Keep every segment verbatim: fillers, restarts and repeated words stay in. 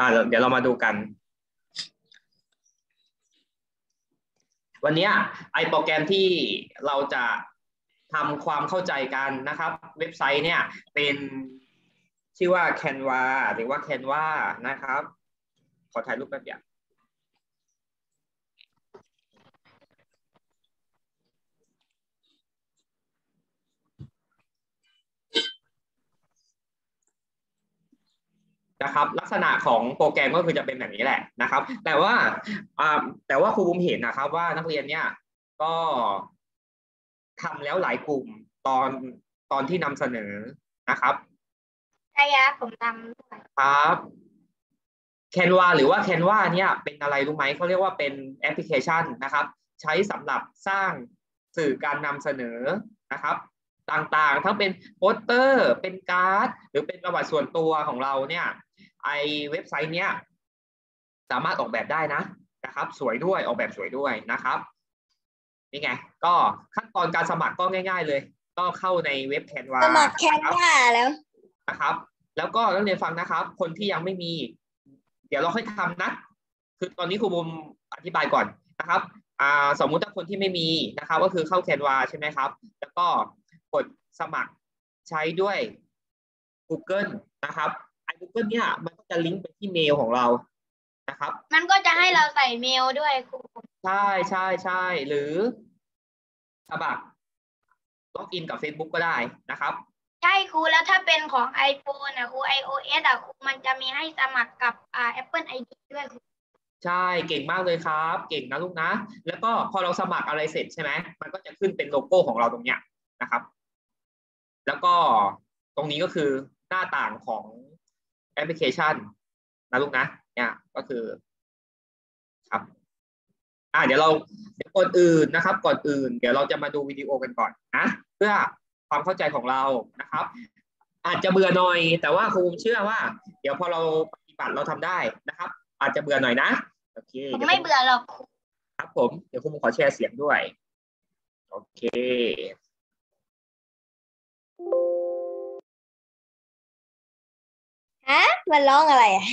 อ่าเดี๋ยวเรามาดูกัน วันนี้ไอโปรแกรมที่เราจะทำความเข้าใจกันนะครับ เว็บไซต์เนี่ยเป็นชื่อว่า Canva หรือว่า Canva นะครับ ขอถ่ายรูปแป๊บเดียวนะครับลักษณะของโปรแกรมก็คือจะเป็นแบบนี้แหละนะครับ แต่ว่าแต่ว่าครูบุมเห็นนะครับว่านักเรียนเนี่ยก็ทำแล้วหลายกลุ่มตอนตอนที่นำเสนอนะครับใช่ครับผมทำด้วยครับแคนวาหรือว่าแคนวาเนี่ยเป็นอะไรรู้ไหมเขาเรียกว่าเป็นแอปพลิเคชันนะครับใช้สำหรับสร้างสื่อการนำเสนอนะครับต่างๆทั้งเป็นโปสเตอร์เป็นการ์ดหรือเป็นประวัติส่วนตัวของเราเนี่ยไอเว็บไซต์เนี้ยสามารถออกแบบได้นะนะครับสวยด้วยออกแบบสวยด้วยนะครับนี่ไงก็ขั้นตอนการสมัครก็ง่ายๆเลยก็เข้าในเว็บแคนวาสมัครแคนวาแล้วนะครับแล้วก็นักเรียนฟังนะครับคนที่ยังไม่มีเดี๋ยวเราค่อยทำนะคือตอนนี้ครูบุมอธิบายก่อนนะครับอ่าสมมุติถ้าคนที่ไม่มีนะครับก็คือเข้าแคนวาใช่ไหมครับแล้วก็กดสมัครใช้ด้วย Google นะครับไอ้ Google เนี่ยมันก็จะลิงก์ไปที่เมลของเรานะครับมันก็จะให้เราใส่เมลด้วยครูใช่ใช่ใช่หรือสมัครล็อกอินกับ Facebook ก็ได้นะครับใช่ครูแล้วถ้าเป็นของ iPhone อ่ะครู iOS อ่ะครูมันจะมีให้สมัครกับอ่า Apple ไอ ดี ด้วยครูใช่เก่งมากเลยครับเก่งนะลูกนะแล้วก็พอเราสมัครอะไรเสร็จใช่ไหมมันก็จะขึ้นเป็นโลโก้ของเราตรงเนี้ยนะครับแล้วก็ตรงนี้ก็คือหน้าต่างของแอปพลิเคชันนะลูกนะเนี่ยก็คือครับอ่าเดี๋ยวเราเดี๋ยวก่อนอื่นนะครับก่อนอื่นเดี๋ยวเราจะมาดูวิดีโอกันก่อนนะเพื่อความเข้าใจของเรานะครับอาจจะเบื่อหน่อยแต่ว่าครูเชื่อว่าเดี๋ยวพอเราปฏิบัติเราทำได้นะครับอาจจะเบื่อหน่อยนะโอเคผมเดี๋ยวไม่เบื่อหรอกครูครับผมเดี๋ยวครูขอแชร์เสียงด้วยโอเคฮะมันร้องอะไรอ่ะ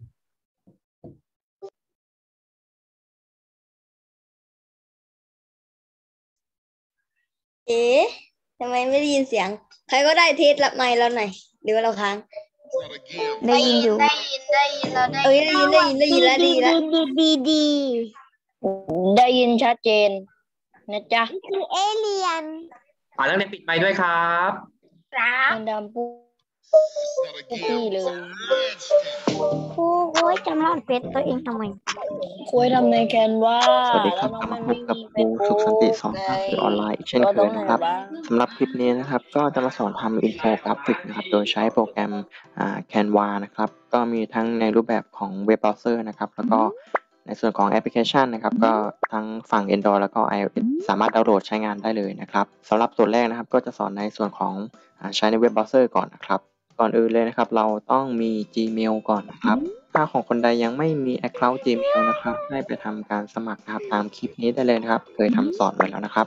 เอ๊ะทำไมไม่ได้ยินเสียงใครก็ได้เทสละไมค์เราหน่อยหรือว่าเราค้างได้ยินอยู่ได้ยินได้ยินเราได้ยินได้ยินได้ยินได้ยินแล้วดีแล้วดีดีดีได้ยินชัดเจนนะจ๊ะคือเอเลียนอ่าแล้วในปิดไมค์ด้วยครับครับมันดำปุ๊บปี้เลยครูโอ้ยจำรอดเฟซตัวเองทำไมคุยทำในแคนวาสวัสดีครับกลับมาพบกับครูสุขสันติสอนภาษาออนไลน์อีกเช่นเคยนะครับสำหรับคลิปนี้นะครับก็จะมาสอนทำอินโฟกราฟิกนะครับโดยใช้โปรแกรมอ่า Canva นะครับก็มีทั้งในรูปแบบของเว็บเบราว์เซอร์นะครับแล้วก็ในส่วนของแอปพลิเคชันนะครับก็ทั้งฝั่ง Android แล้วก็ iOS สามารถดาวน์โหลดใช้งานได้เลยนะครับสำหรับส่วนแรกนะครับก็จะสอนในส่วนของอ่าใช้ในเว็บเบราว์เซอร์ก่อนนะครับก่อนอื่นเลยนะครับเราต้องมี Gmail ก่อนนะครับถ้าของคนใดยังไม่มี Account Gmail นะครับให้ไปทำการสมัครนะครับตามคลิปนี้ได้เลยนะครับเคยทำสอนไว้แล้วนะครับ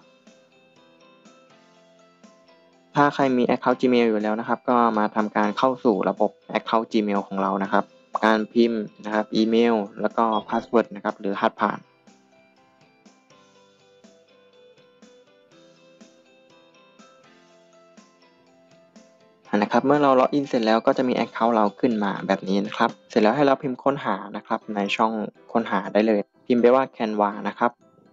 ถ้าใครมี Account Gmail อยู่แล้วนะครับก็มาทำการเข้าสู่ระบบ Account Gmail ของเรานะครับการพิมพ์นะครับอีเมลแล้วก็พาสเวิร์ดนะครับหรือรหัสผ่านนะครับเมื่อเราล็อกอินเสร็จแล้วก็จะมี Account เราขึ้นมาแบบนี้นะครับเสร็จแล้วให้เราพิมพ์ค้นหานะครับในช่องค้นหาได้เลยพิมพ์ไปว่า Canva นะครับ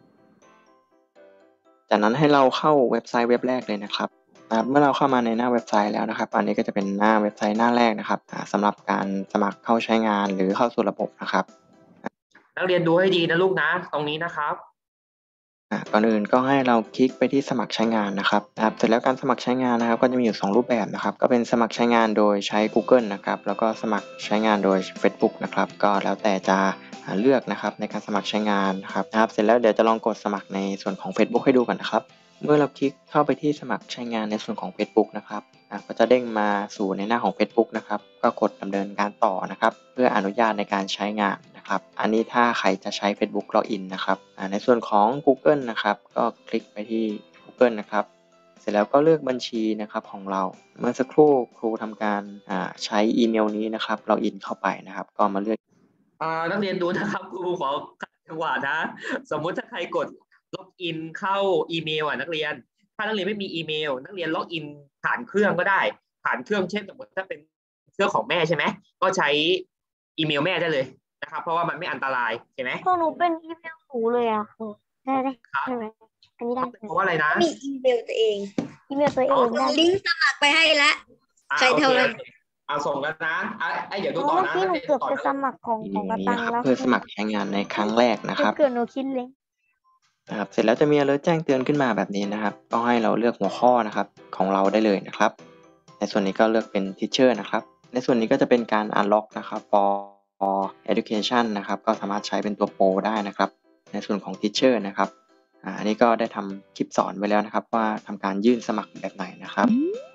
จากนั้นให้เราเข้าเว็บไซต์เว็บแรกเลยนะครับเมื่อเราเข้ามาในหน้าเว็บไซต์แล้วนะครับอันนี้ก็จะเป็นหน้าเว็บไซต์หน้าแรกนะครับสำหรับการสมัครเข้าใช้งานหรือเข้าสู่ระบบนะครับนักเรียนดูให้ดีนะลูกนะตรงนี้นะครับก่อนอื่นก็ให้เราคลิกไปที่สมัครใช้งานนะครับเสร็จแล้วการสมัครใช้งานนะครับก็จะมีอยู่สองรูปแบบนะครับก็เป็นสมัครใช้งานโดยใช้ Google นะครับแล้วก็สมัครใช้งานโดย Facebook นะครับก็แล้วแต่จะเลือกนะครับในการสมัครใช้งานนะครับนะครับเสร็จแล้วเดี๋ยวจะลองกดสมัครในส่วนของ Facebook ให้ดูกันนะครับเมื่อเราคลิกเข้าไปที่สมัครใช้งานในส่วนของ Facebook นะครับก็จะเด้งมาสู่ในหน้าของ Facebook นะครับก็กดดำเนินการต่อนะครับเพื่ออนุญาตในการใช้งานนะครับอันนี้ถ้าใครจะใช้ Facebook Login นะครับในส่วนของ Google นะครับก็คลิกไปที่ Google นะครับเสร็จแล้วก็เลือกบัญชีนะครับของเราเมื่อสักครู่ครูทำการใช้อีเมลนี้นะครับล็อกอินเข้าไปนะครับก็มาเลือกอ่านักเรียนดูนะครับครูขอขัดจังหวะนะสมมุติถ้าใครกดล็อกอินเข้าอีเมลอ่ะนักเรียนถ้านักเรียนไม่มีอีเมลนักเรียนล็อกอินผ่านเครื่องก็ได้ผ่านเครื่องเช่นสมมติถ้าเป็นเครื่องของแม่ใช่ไหมก็ใช้อีเมลแม่ได้เลยนะครับเพราะว่ามันไม่อันตรายใช่ไหมพวกหนูเป็นอีเมลหนูเลยอ่ะได้ได้ครับใช่ไหมอันนี้ได้เพราะว่าอะไรนะมีอีเมลตัวเองอีเมลตัวเองได้ลิงก์สมัครไปให้แล้วใครโอเท่าเคนั้นเอาส่งแล้วนะไอ้เดี๋ยวดูเมื่ต่ออนะกี้หนูเกือบจะสมัครของของกระตังนะครับแล้วเพื่อสมัครใช้งานในครั้งแรกนะครับเกิดหนูคิดเลยนะครับเสร็จแล้วจะมี alert แจ้งเตือนขึ้นมาแบบนี้นะครับ ก็ให้เราเลือกหัวข้อนะครับของเราได้เลยนะครับ ในส่วนนี้ก็เลือกเป็น teacher นะครับ ในส่วนนี้ก็จะเป็นการ unlock นะครับ for education นะครับก็สามารถใช้เป็นตัวโปรได้นะครับในส่วนของ teacher นะครับอ่าอันนี้ก็ได้ทำคลิปสอนไว้แล้วนะครับว่าทำการยื่นสมัครแบบไหนนะครับ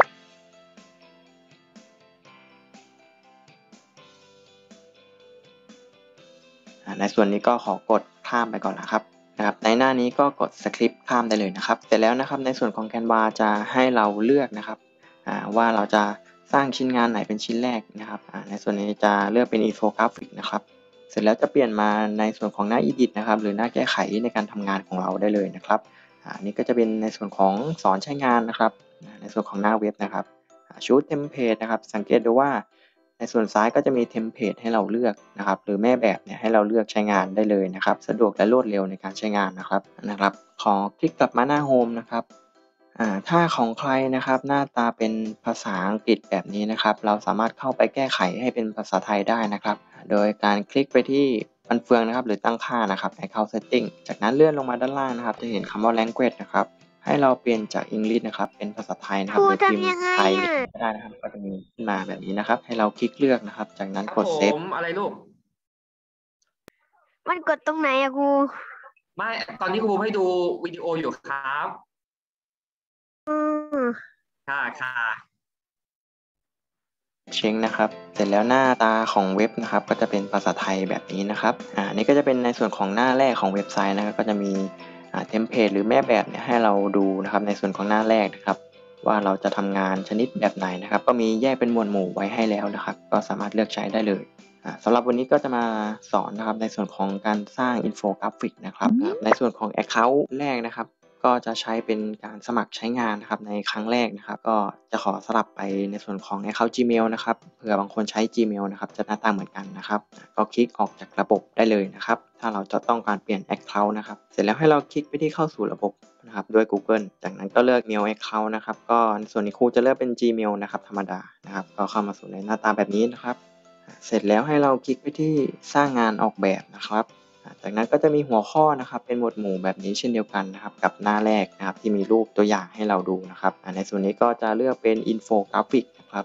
ในส่วนนี้ก็ขอกดข้ามไปก่อนนะครับนะครับในหน้านี้ก็กดสคริปต์ข้ามได้เลยนะครับเสร็จแล้วนะครับในส่วนของ Canva จะให้เราเลือกนะครับว่าเราจะสร้างชิ้นงานไหนเป็นชิ้นแรกนะครับในส่วนนี้จะเลือกเป็นอินโฟกราฟิกนะครับเสร็จแล้วจะเปลี่ยนมาในส่วนของหน้า Edit นะครับหรือหน้าแก้ไขในการทำงานของเราได้เลยนะครับอันนี้ก็จะเป็นในส่วนของสอนใช้งานนะครับในส่วนของหน้าเว็บนะครับชูดเทมเพลตนะครับสังเกตดูว่าในส่วนซ้ายก็จะมีเทมเพลตให้เราเลือกนะครับหรือแม่แบบเนี่ยให้เราเลือกใช้งานได้เลยนะครับสะดวกและรวดเร็วในการใช้งานนะครับนะครับขอคลิกกลับมาหน้าโฮมนะครับถ้าของใครนะครับหน้าตาเป็นภาษาอังกฤษแบบนี้นะครับเราสามารถเข้าไปแก้ไขให้เป็นภาษาไทยได้นะครับโดยการคลิกไปที่ฟันเฟืองนะครับหรือตั้งค่านะครับในเข้า setting จากนั้นเลื่อนลงมาด้านล่างนะครับจะเห็นคำว่า language นะครับให้เราเปลี่ยนจาก English นะครับเป็นภาษาไทยนะครับหรือพิมพ์ไทยก็ได้นะครับก็จะมีขึ้นมาแบบนี้นะครับให้เราคลิกเลือกนะครับจากนั้นกดเซฟอะไรลูกมันกดตรงไหนอะครูไม่ตอนนี้ครูให้ดูวิดีโออยู่ครับอืมค่ะค่ะเช็คนะครับเสร็จแล้วหน้าตาของเว็บนะครับก็จะเป็นภาษาไทยแบบนี้นะครับอ่านี่ก็จะเป็นในส่วนของหน้าแรกของเว็บไซต์นะครับก็จะมีอ่าเทมเพลตหรือแม่แบบเนี่ยให้เราดูนะครับในส่วนของหน้าแรกนะครับว่าเราจะทำงานชนิดแบบไหนนะครับก็มีแยกเป็นหมวดหมู่ไว้ให้แล้วนะครับก็สามารถเลือกใช้ได้เลยอ่าสำหรับวันนี้ก็จะมาสอนนะครับในส่วนของการสร้างอินโฟกราฟิกนะครับในส่วนของ Account แรกนะครับก็จะใช้เป็นการสมัครใช้งานนะครับในครั้งแรกนะครับก็จะขอสลับไปในส่วนของ Account Gmail นะครับเผื่อบางคนใช้ Gmail นะครับจะหน้าตาเหมือนกันนะครับก็คลิกออกจากระบบได้เลยนะครับถ้าเราจะต้องการเปลี่ยน Account นะครับเสร็จแล้วให้เราคลิกไปที่เข้าสู่ระบบนะครับด้วย Google จากนั้นก็เลือก New Account นะครับก็ส่วนนี้ครูจะเลือกเป็น Gmail นะครับธรรมดานะครับก็เข้ามาสู่ในหน้าตาแบบนี้นะครับเสร็จแล้วให้เราคลิกไปที่สร้างงานออกแบบนะครับจากนั้นก็จะมีหัวข้อนะครับเป็นหมวดหมู่แบบนี้เช่นเดียวกันนะครับกับหน้าแรกนะครับที่มีรูปตัวอย่างให้เราดูนะครับในส่วนนี้ก็จะเลือกเป็นอินโฟกราฟิกนะครับ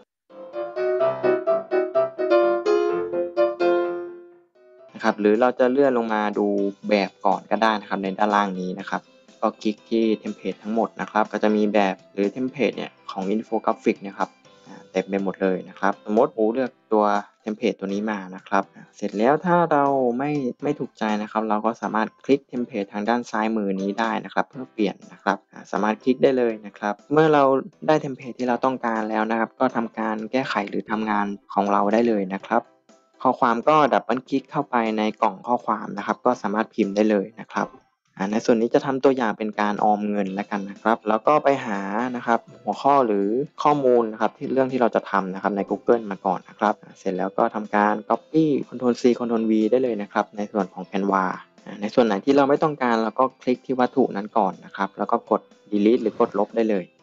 นะครับหรือเราจะเลื่อนลงมาดูแบบก่อนก็ได้นะครับในด้านล่างนี้นะครับก็คลิกที่เทมเพลตทั้งหมดนะครับก็จะมีแบบหรือเทมเพลตเนี่ยของอินโฟกราฟิกนะครับเต็มไปหมดเลยนะครับสมมติผมเลือกตัวเทมเพลตตัวนี้มานะครับเสร็จแล้วถ้าเราไม่ไม่ถูกใจนะครับเราก็สามารถคลิกเทมเพลตทางด้านซ้ายมือนี้ได้นะครับเพื่อเปลี่ยนนะครับสามารถคลิกได้เลยนะครับเมื่อเราได้เทมเพลตที่เราต้องการแล้วนะครับก็ทำการแก้ไขหรือทำงานของเราได้เลยนะครับข้อความก็ดับเบิลคลิกเข้าไปในกล่องข้อความนะครับก็สามารถพิมพ์ได้เลยนะครับในส่วนนี้จะทำตัวอย่างเป็นการออมเงินแล้วกันนะครับแล้วก็ไปหานะครับหัวข้อหรือข้อมูลนะครับที่เรื่องที่เราจะทำนะครับใน Google มาก่อนนะครับเสร็จแล้วก็ทำการ Copy คอนโทรล ซี คอนโทรล วี ได้เลยนะครับในส่วนของ Canva ในส่วนไหนที่เราไม่ต้องการเราก็คลิกที่วัตถุนั้นก่อนนะครับแล้วก็กด delete หรือกดลบได้เลย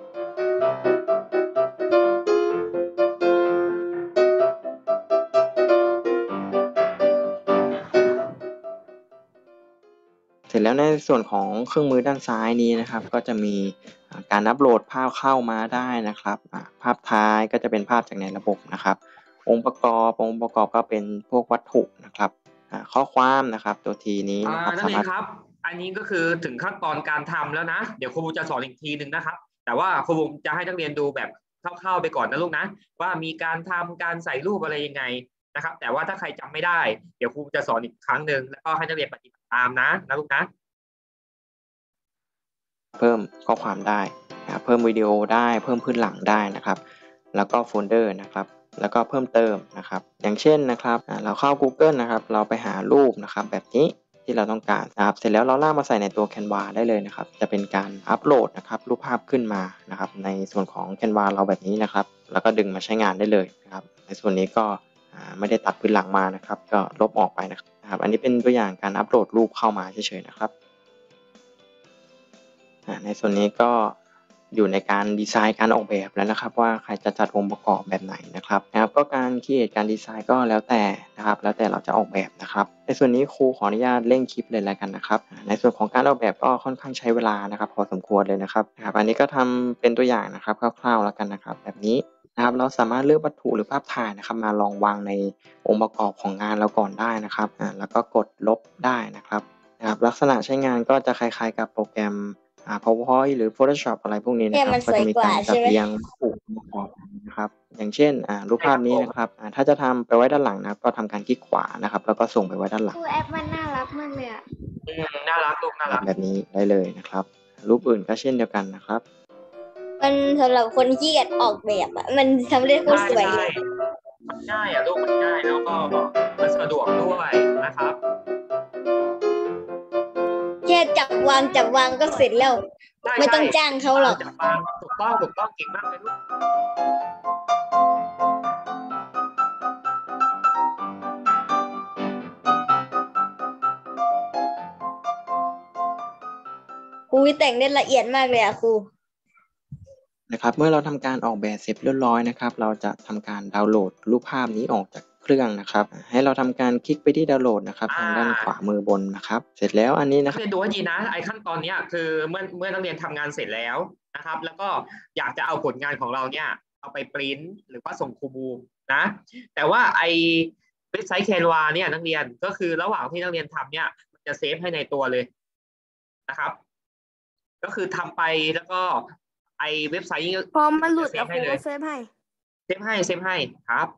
เสร็จแล้วในส่วนของเครื่องมือด้านซ้ายนี้นะครับก็จะมีการอัปโหลดภาพเข้ามาได้นะครับภาพท้ายก็จะเป็นภาพจากในระบบนะครับองค์ประกอบองค์ประกอบก็เป็นพวกวัตถุนะครับข้อความนะครับตัวทีนี้นะครับนักเรียนครับอันนี้ก็คือถึงขั้นตอนการทำแล้วนะเดี๋ยวครูจะสอนอีกทีหนึ่งนะครับแต่ว่าครูจะให้นักเรียนดูแบบคร่าวๆไปก่อนนะลูกนะว่ามีการทำการใส่รูปอะไรยังไงนะครับแต่ว่าถ้าใครจำไม่ได้เดี๋ยวครูจะสอนอีกครั้งหนึ่งแล้วก็ให้นักเรียนปฏิบัติตามนะนะลูกนะเพิ่มข้อความได้นะเพิ่มวิดีโอได้เพิ่มพื้นหลังได้นะครับแล้วก็โฟลเดอร์นะครับแล้วก็เพิ่มเติมนะครับอย่างเช่นนะครับเราเข้า Google นะครับเราไปหารูปนะครับแบบนี้ที่เราต้องการนะครับเสร็จแล้วเราลากมาใส่ในตัว Canva ได้เลยนะครับจะเป็นการอัปโหลดนะครับรูปภาพขึ้นมานะครับในส่วนของ Canva เราแบบนี้นะครับแล้วก็ดึงมาใช้งานได้เลยนะครับในส่วนนี้ก็ไม่ได้ตัดพื้นหลังมานะครับก็ลบออกไปนะครับอันนี้เป็นตัวอย่างการอัปโหลดรูปเข้ามาเฉยๆนะครับในส่วนนี้ก็อยู่ในการดีไซน์การออกแบบแล้วนะครับว่าใครจะจัดองค์ประกอบแบบไหนนะครับนะครับก็การคิดการดีไซน์ก็แล้วแต่นะครับแล้วแต่เราจะออกแบบนะครับในส่วนนี้ครูขออนุญาตเร่งคลิปเลยแล้วกันนะครับในส่วนของการออกแบบก็ค่อนข้างใช้เวลานะครับพอสมควรเลยนะครับนะครับอันนี้ก็ทำเป็นตัวอย่างนะครับคร่าวๆแล้วกันนะครับแบบนี้นะครับเราสามารถเลือกวัตถุหรือภาพถ่ายนะครับมาลองวางในองค์ประกอบของงานเราก่อนได้นะครับอ่าแล้วก็กดลบได้นะครับนะครับลักษณะใช้งานก็จะคล้ายๆกับโปรแกรมอ่า PowerPoint หรือ Photoshop อะไรพวกนี้นะครับก็จะมีการจัดเรียงวัตถุประกอบนะครับอย่างเช่นอ่ารูปภาพนี้นะครับอ่าถ้าจะทำไปไว้ด้านหลังนะครับก็ทำการคลิกขวานะครับแล้วก็ส่งไปไว้ด้านหลังแอปมันน่ารักมากเลยอ่ะน่ารักลูกน่ารักแบบนี้ได้เลยนะครับรูปอื่นก็เช่นเดียวกันนะครับมันสำหรับคนที่เกียจออกแบบอ่ะมันทำได้โคตรสวยเลยมันง่ายอ่ะลูกมันง่ายแล้วก็มันสะดวกด้วยนะครับแค่จับวางจับวางก็เสร็จแล้วไม่ต้องจ้างเขาหรอกจับวางถูกต้องถูกต้องเก่งมากเลยลูกครูแต่งได้ละเอียดมากเลยอ่ะครูนะครับเมื่อเราทำการออกแบบเสร็จเรียบร้อยนะครับเราจะทำการดาวน์โหลดรูปภาพนี้ออกจากเครื่องนะครับให้เราทำการคลิกไปที่ดาวน์โหลดนะครับทางด้านขวามือบนนะครับเสร็จแล้วอันนี้นะครับเรียนดูให้ดีนะไอ้ขั้นตอนนี้คือเมื่อเมื่อนักเรียนทำงานเสร็จแล้วนะครับแล้วก็อยากจะเอาผลงานของเราเนี่ยเอาไปปริ้นหรือว่าส่งครูบูมนะแต่ว่าไอ้เว็บไซต์ Canva เนี่ยนักเรียนก็คือระหว่างที่นักเรียนทำเนี่ยมันจะเซฟให้ในตัวเลยนะครับก็คือทำไปแล้วก็ไอเว็บไซต์นี้พอมันหลุดแล้วครูก็เซฟให้เซฟให้เซฟให้ครับ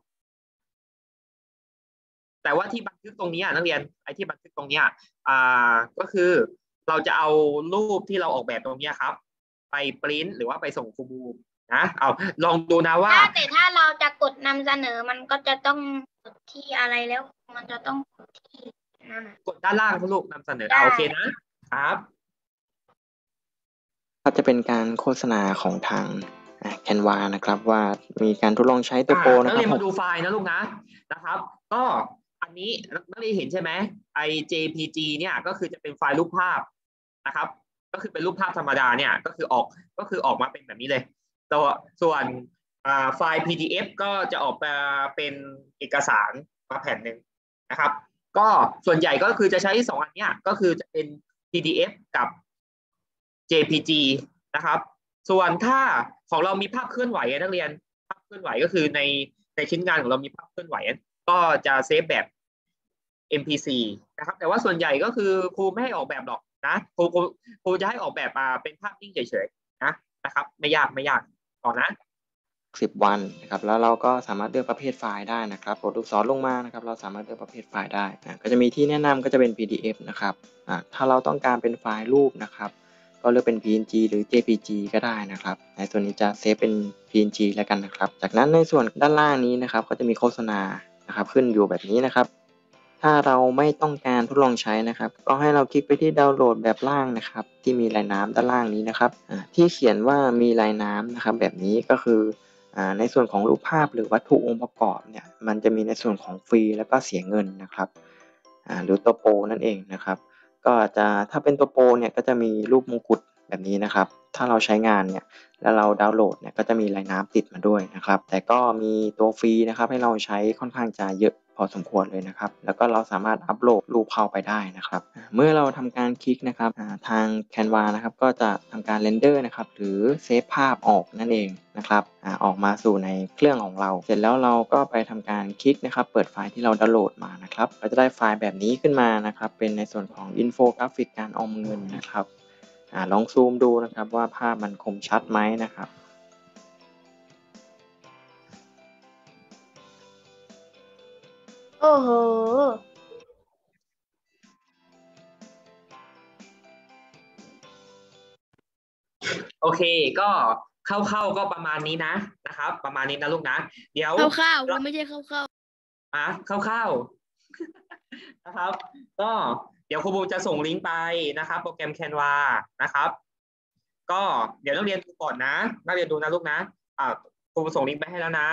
แต่ว่าที่บันทึกตรงนี้นักเรียนไอที่บันทึกตรงนี้อ่าก็คือเราจะเอารูปที่เราออกแบบตรงนี้ครับไปปริ้นหรือว่าไปส่งครูบูมนะเอาลองดูนะว่าแต่ถ้าเราจะกดนำเสนอมันก็จะต้องกดที่อะไรแล้วมันจะต้องกดที่นั่นกดด้านล่างทุกลูกนำเสนอโอเคนะครับก็จะเป็นการโฆษณาของทางแคนวานะครับว่ามีการทดลองใช้ตัวโปรนะครับนักเรียนมาดูไฟล์นะลูกนะนะครับก็อันนี้นักเรียนเห็นใช่ไหมไอ เจ พี จี เนี่ยก็คือจะเป็นไฟล์รูปภาพนะครับก็คือเป็นรูปภาพธรรมดาเนี่ยก็คือออกก็คือออกมาเป็นแบบนี้เลยตัวส่วนไฟล์ พี ดี เอฟ ก็จะออกมาเป็นเอกสารมาแผ่นหนึ่งนะครับก็ส่วนใหญ่ก็คือจะใช้สองอันเนี้ยก็คือจะเป็น พี ดี เอฟ กับ เจ พี จี นะครับส่วนถ้าของเรามีภาพเคลื่อนไหวนักเรียนภาพเคลื่อนไหวก็คือในในชิ้นงานของเรามีภาพเคลื่อนไหวก็จะเซฟแบบ เอ็ม พี ซี นะครับแต่ว่าส่วนใหญ่ก็คือครูไม่ให้ออกแบบหรอกนะครูครูจะให้ออกแบบมาเป็นภาพนิ่งเฉยๆนะนะครับไม่ยากไม่ยากต่อนะสิบวันนะครับแล้วเราก็สามารถเลือกประเภทไฟล์ได้นะครับกดลูกศรลงมานะครับเราสามารถเลือกประเภทไฟล์ได้นะก็จะมีที่แนะนำก็จะเป็น พี ดี เอฟ นะครับอ่าถ้าเราต้องการเป็นไฟล์รูปนะครับก็เลือกเป็น พี เอ็น จี หรือ เจ พี จี ก็ได้นะครับในส่วนนี้จะเซฟเป็น พี เอ็น จี แล้วกันนะครับจากนั้นในส่วนด้านล่างนี้นะครับก็จะมีโฆษณานะครับขึ้นอยู่แบบนี้นะครับถ้าเราไม่ต้องการทดลองใช้นะครับก็ให้เราคลิกไปที่ดาวน์โหลดแบบล่างนะครับที่มีลายน้ำด้านล่างนี้นะครับที่เขียนว่ามีลายน้ำนะครับแบบนี้ก็คือในส่วนของรูปภาพหรือวัตถุองค์ประกอบเนี่ยมันจะมีในส่วนของฟรีแล้วก็เสียเงินนะครับหรือตัวโปรนั่นเองนะครับก็จะถ้าเป็นตัวโปรเนี่ยก็จะมีรูปมงกุฎแบบนี้นะครับถ้าเราใช้งานเนี่ยแล้วเราดาวน์โหลดเนี่ยก็จะมีลายน้ำติดมาด้วยนะครับแต่ก็มีตัวฟรีนะครับให้เราใช้ค่อนข้างจะเยอะพอสมควรเลยนะครับแล้วก็เราสามารถอัปโหลดรูปเข้าไปได้นะครับเมื่อเราทำการคลิกนะครับทาง Canva นะครับก็จะทำการเรนเดอร์นะครับหรือเซฟภาพออกนั่นเองนะครับออกมาสู่ในเครื่องของเราเสร็จแล้วเราก็ไปทำการคลิกนะครับเปิดไฟล์ที่เราดาวน์โหลดมานะครับเราจะได้ไฟล์แบบนี้ขึ้นมานะครับเป็นในส่วนของอินโฟกราฟิกการออมเงินนะครับลองซูมดูนะครับว่าภาพมันคมชัดไหมนะครับโอ้โหโอเคก็เข้าๆก็ประมาณนี้นะนะครับ ประมาณนี้นะลูกนะเดี๋ยวข้าวๆไม่ใช่ข้าวๆอ่ะเข้าๆนะครับ ก็เดี๋ยวครูบูจะส่งลิงก์ไปนะครับ โปรแกรม Canva นะครับ ก็เดี๋ยวนักเรียนดูก่อนนะนักเรียนดูนะลูกนะอ่าครูส่งลิงก์ไปให้แล้วนะ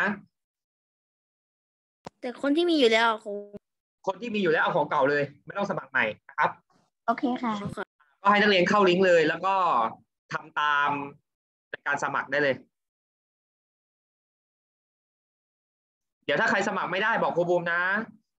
แต่คนที่มีอยู่แล้วคงคนที่มีอยู่แล้วเอาของเก่าเลยไม่ต้องสมัครใหม่นะครับโอเคค่ะก็ให้นักเรียนเข้าลิงก์เลยแล้วก็ทำตามในการสมัครได้เลยเดี๋ยวถ้าใครสมัครไม่ได้บอกครูบูมนะ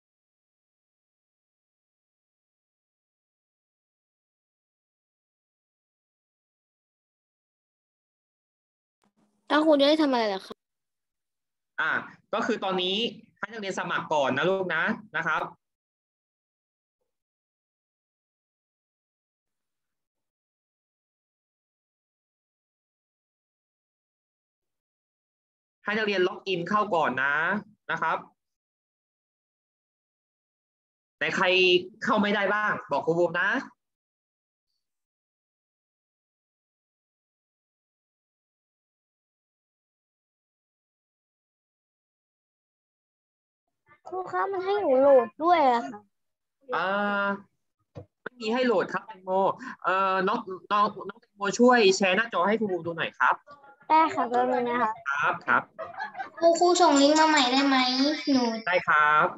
ถ้าคุณจะได้ทำอะไรล่ะครับอ่าก็คือตอนนี้ให้นักเรียนสมัครก่อนนะลูกนะนะครับให้นักเรียนล็อกอินเข้าก่อนนะนะครับแต่ใครเข้าไม่ได้บ้างบอกครูบูมนะครูครับมันให้หนูโหลดด้วยอะค่ะอ่าไม่มีให้โหลดครับแตงโมเอ่อน้องน้องน้องแตงโมช่วยแชร์หน้าจอให้ครูบูมดูหน่อยครับได้ค่ะแป๊บนึงนะคะครับครับครูครูส่งลิงก์มาใหม่ได้ไหมหนูได้ครับ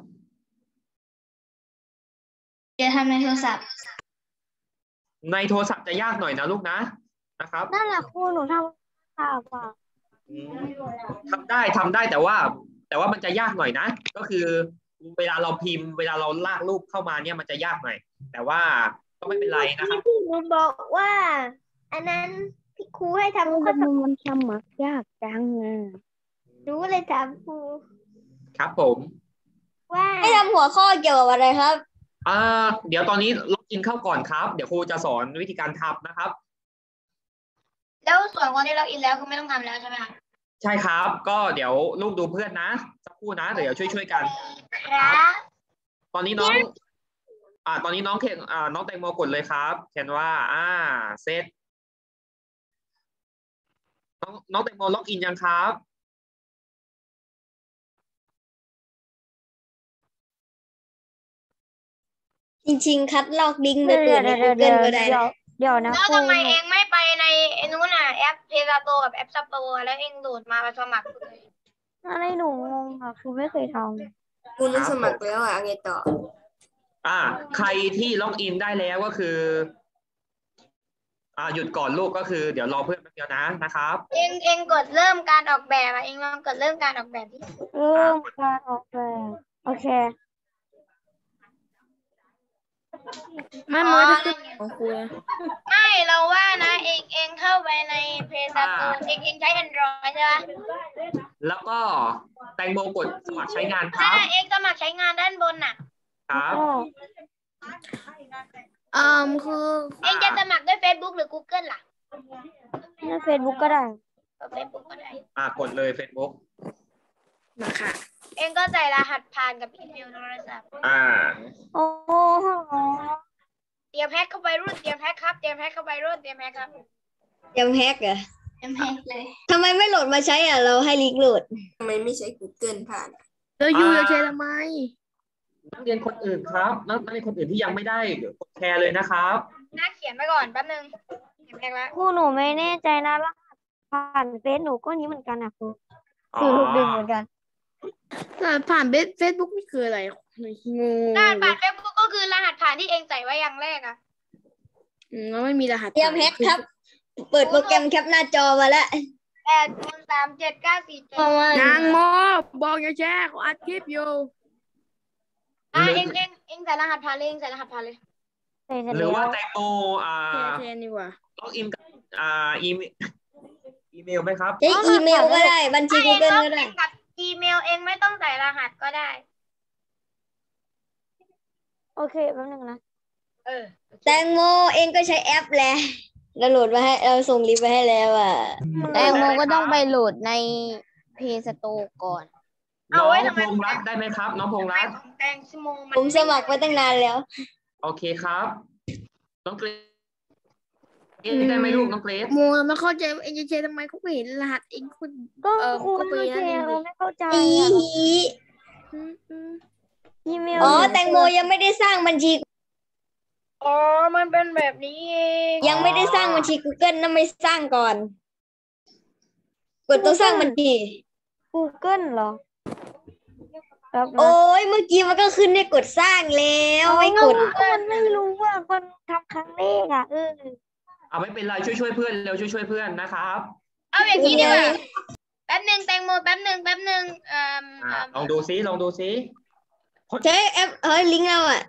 จะทำในโทรศัพท์ในโทรศัพท์จะยากหน่อยนะลูกนะนะครับนั่นแหละครูหนูทำค่ะป่ะทำได้ทำได้แต่ว่าแต่ว่ามันจะยากหน่อยนะก็คือเวลาเราพิมพ์เวลาเราลากรูปเข้ามาเนี่ยมันจะยากหน่อยแต่ว่าก็ไม่เป็นไรนะครับที่หนูบอกว่าอันนั้นที่ครูให้ทำก็มันสมัครยากจังอ่ะรู้เลยถามครูครับผมว่าให้ทำหัวข้อเกี่ยวกับอะไรครับอ่าเดี๋ยวตอนนี้ล็อกอินเข้าก่อนครับเดี๋ยวครูจะสอนวิธีการทำนะครับแล้วส่วนคนที่ล็อกอินแล้วคือไม่ต้องทำแล้วใช่ไหมคะใช่ครับก็เดี๋ยวลูกดูเพื่อนนะสักครู่นะเดี๋ยวช่วยช่วยกันครับตอนนี้น้องอ่าตอนนี้น้องเคนอ่าน้องแตงโมกดเลยครับเขียนว่าอ่าเซตน้องน้องแตงโมล็อกอินยังครับจริงๆคัดลอกลิงก์ไปเปิดใน Google ก็ได้เดี๋ยวนะแล้วทำไมเองไม่ไปในนู้นน่ะแอปเพจาโตกับแอปซัปโตแล้วเองโหลดมาไปสมัครเลยอะไรหนูงงค่ะคือไม่เคยทำคุณสมัครแล้วอ่ะไงต่ออ่าใครที่ล็อกอินได้แล้วก็คืออ่าหยุดก่อนลูกก็คือเดี๋ยวรอเพื่อนแป๊บเดียวนะนะครับเองเองกดเริ่มการออกแบบอ่ะเองลองกดเริ่มการออกแบบที่เริ่มการออกแบบโอเคไม่ไม่ได้ของครูไม่เราว่านะเองเองเข้าไปในเพจาโตเองเองใช้ Android ใช่ไหมแล้วก็แตงโมกดสมัครใช้งานครับเองสมัครใช้งานด้านบนน่ะครับอืมคือเองจะสมัครด้วย Facebook หรือ Google ล่ะใน Facebook ก็ได้ Facebook ก็ได้อ่ากดเลย Facebook มาค่ะเองก็ใส่รหัสผ่านกับอีเมลโทรศัพท์อ่าโอ้โหเตรียมแฮกเข้าไปรุ่นเตรียมแฮกครับเตรียมแฮกเข้าไปรุ่นเตรียมแฮกครับเตรียมแฮกเหรอเตรียมแฮกเลยทำไมไม่โหลดมาใช้อ่ะเราให้ลิงก์โหลดทำไมไม่ใช้ Google ผ่านเราอยู่เราใช้ทำไมนักเรียนคนอื่นครับนักเรียนคนอื่นที่ยังไม่ได้กดแชร์เลยนะครับน่าเขียนไปก่อนแป๊บนึงเขียนแฮกแล้วครูหนูไม่แน่ใจนะรหัสผ่านเฟซหนูก็นี้เหมือนกันนะครูคือลูกดึงเหมือนกันรหัสผ่านเฟซบุ๊กนี่คืออะไรงงรหัสผ่านเฟซบุ๊กก็คือรหัสผ่านที่เองใส่ไว้อย่างแรกอ่ะอืมแล้วไม่มีรหัสเตรียมแฮกครับเปิดโปรแกรมแคปหน้าจอมาแล้วแปดศูนย์สามเจ็ดเก้าสี่เจ็ดนางโมบอกอย่าแชร์เขาอัดคลิปอยู่อ่าเองเองเองใส่รหัสผ่านเลยเองใส่รหัสผ่านเลยหรือว่าแตงโมอ่าแทนดีกว่าล็อกอินกับอ่าอีเมลอีเมลไหมครับใช้อีเมลก็ได้บัญชี Google ก็ได้กับอีเมลเองไม่ต้องใส่รหัสก็ได้โอเคแป๊บนึงนะเออแตงโมเองก็ใช้แอปแหละเราโหลดมาให้เราส่งลิงก์ไปให้แล้วอ่ะแตงโมก็ต้องไปโหลดในเพจสโตร์ก่อนน้องพงรัตน์ได้ไหมครับน้องพงรัตน์ผมสมัครไปตั้งนานแล้วโอเคครับน้องเกรเอ๊ะได้ไหมลูกน้องเกรซโมไม่เข้าใจว่าเอ็นจะใช้ทำไมเขาไม่เห็นรหัสเองคุณก็เออครูก็ไปไม่นั่นแชเองร์ดิเราไม่เข้าใจอีอ่ะฮีอืมอืมอีเมลอ๋อแตงโมยังไม่ได้สร้างบัญชีอ๋อมันเป็นแบบนี้เองยังไม่ได้สร้างบัญชี Google นะไม่สร้างก่อน กดต้องสร้างบัญชี Google เหรอครับนะโอ้ยเมื่อกี้มันก็ขึ้นให้กดสร้างแล้วไม่กดก็มันไม่รู้ว่ามันทำครั้งแรกอ่ะเออเอาไม่เป็นไรช่วยช่วยเพื่อนเร็วช่วยช่วยเพื่อนนะครับเอาอย่างนี้ดีกว่าแป๊บหนึ่งแตงโมแป๊บหนึ่งแป๊บหนึ่งเอ่ออ่าลองดูซิลองดูซิใช้แอปเฮ้ยลิงก์เราอ่ะ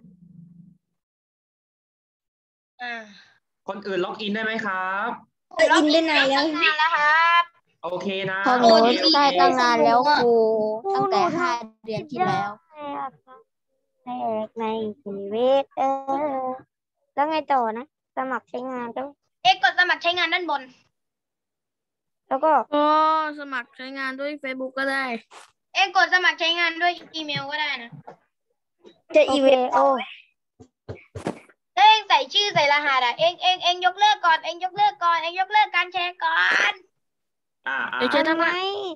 อ่าคนอื่นล็อกอินได้ไหมครับเปิดอินได้ไหนแล้วนานแล้วครับโอเคนะของหนูโอเคโอเคได้ตั้งนานแล้วครูตั้งแต่ห้าเดือนที่แล้วแรกในชีวิตเออแล้วไงต่อนะสมัครใช้งานต้องเอ็กกดสมัครใช้งานด้านบนแล้วก็อ๋อสมัครใช้งานด้วย Facebook ก็ได้ เอ็กกดสมัครใช้งานด้วยอีเมลก็ได้นะจะโออีเคเมลโอ้ถ้าเองใส่ชื่อใส่รหัสอ่ะเองเองเองยกเลิกก่อนเองยกเลิกก่อนเองยกเลิกการแชร์ก่อนอ่าอ่าเดี๋ยวจะทำไม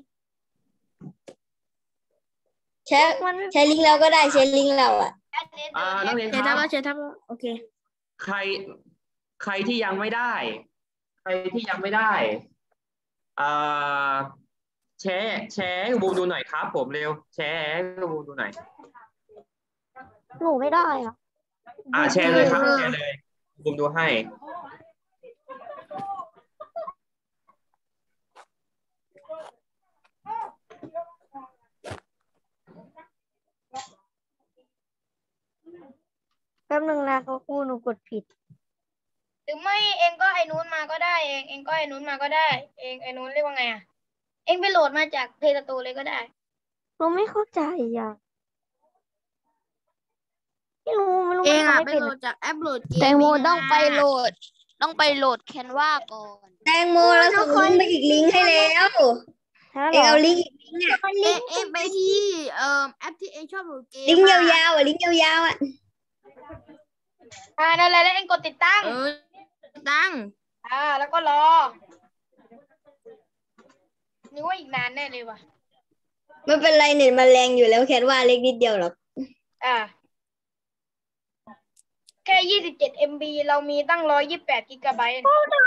ใช้ใช้ลิงก์เราก็ได้ใช้ลิงก์เราอ่ะอ่านักเรียนแชคร์ทัรับบ แล้วแชร์ทับแล้วโอเคใครใครที่ยังไม่ได้ ใครที่ยังไม่ได้อ่าแชร์แชร์ให้บูมดูหน่อยครับ ผมเร็วแชร์ให้บูมดูหน่อยหนูไม่ได้อ่ะอ่าแชร์เลยครับแชร์เลยบูมดูให้แป๊บนึงนะเขาครูหนูกดผิดหรือไม่เองก็ไอ้นู้นมาก็ได้เองเองก็ไอ้นู้นมาก็ได้ เองไอ้นู้นเรียกว่าไงอ่ะเองไปโหลดมาจากเพลย์สโตร์เลยก็ได้เราไม่เข้าใจอ่ะไม่รู้ไม่รู้เองมันอ่ะทำไปไม่เป็นโหลดจากแอปโหลดเกมแตงโมนี่นะต้องไปโหลด ต้องไปโหลดแคนวาก่อนแตงโมเราส่งลิงก์ไปอีกลิงก์ให้แล้วใช่เอเหรง อเอาลิงก์อีกลิงก์อ่ะเองเองไปที่เอ่อแอปที่เองชอบโหลดเกมลิงก์ยอะาวๆอ่ะลิงก์ยาวๆอ่ะอ่านั่นแหละแล้วเองกดติดตั้งเออตั้งอ่าแล้วก็รอนึกว่าอีกนานแน่เลยว่ะไม่เป็นไรเน็ตมันแรงอยู่แล้วแค่ว่าเล็กนิดเดียวหรอกอ่าแค่ยี่สิบเจ็ดเอ็มบีเรามีตั้งร้อยยี่สิบแปดกิกะไบต์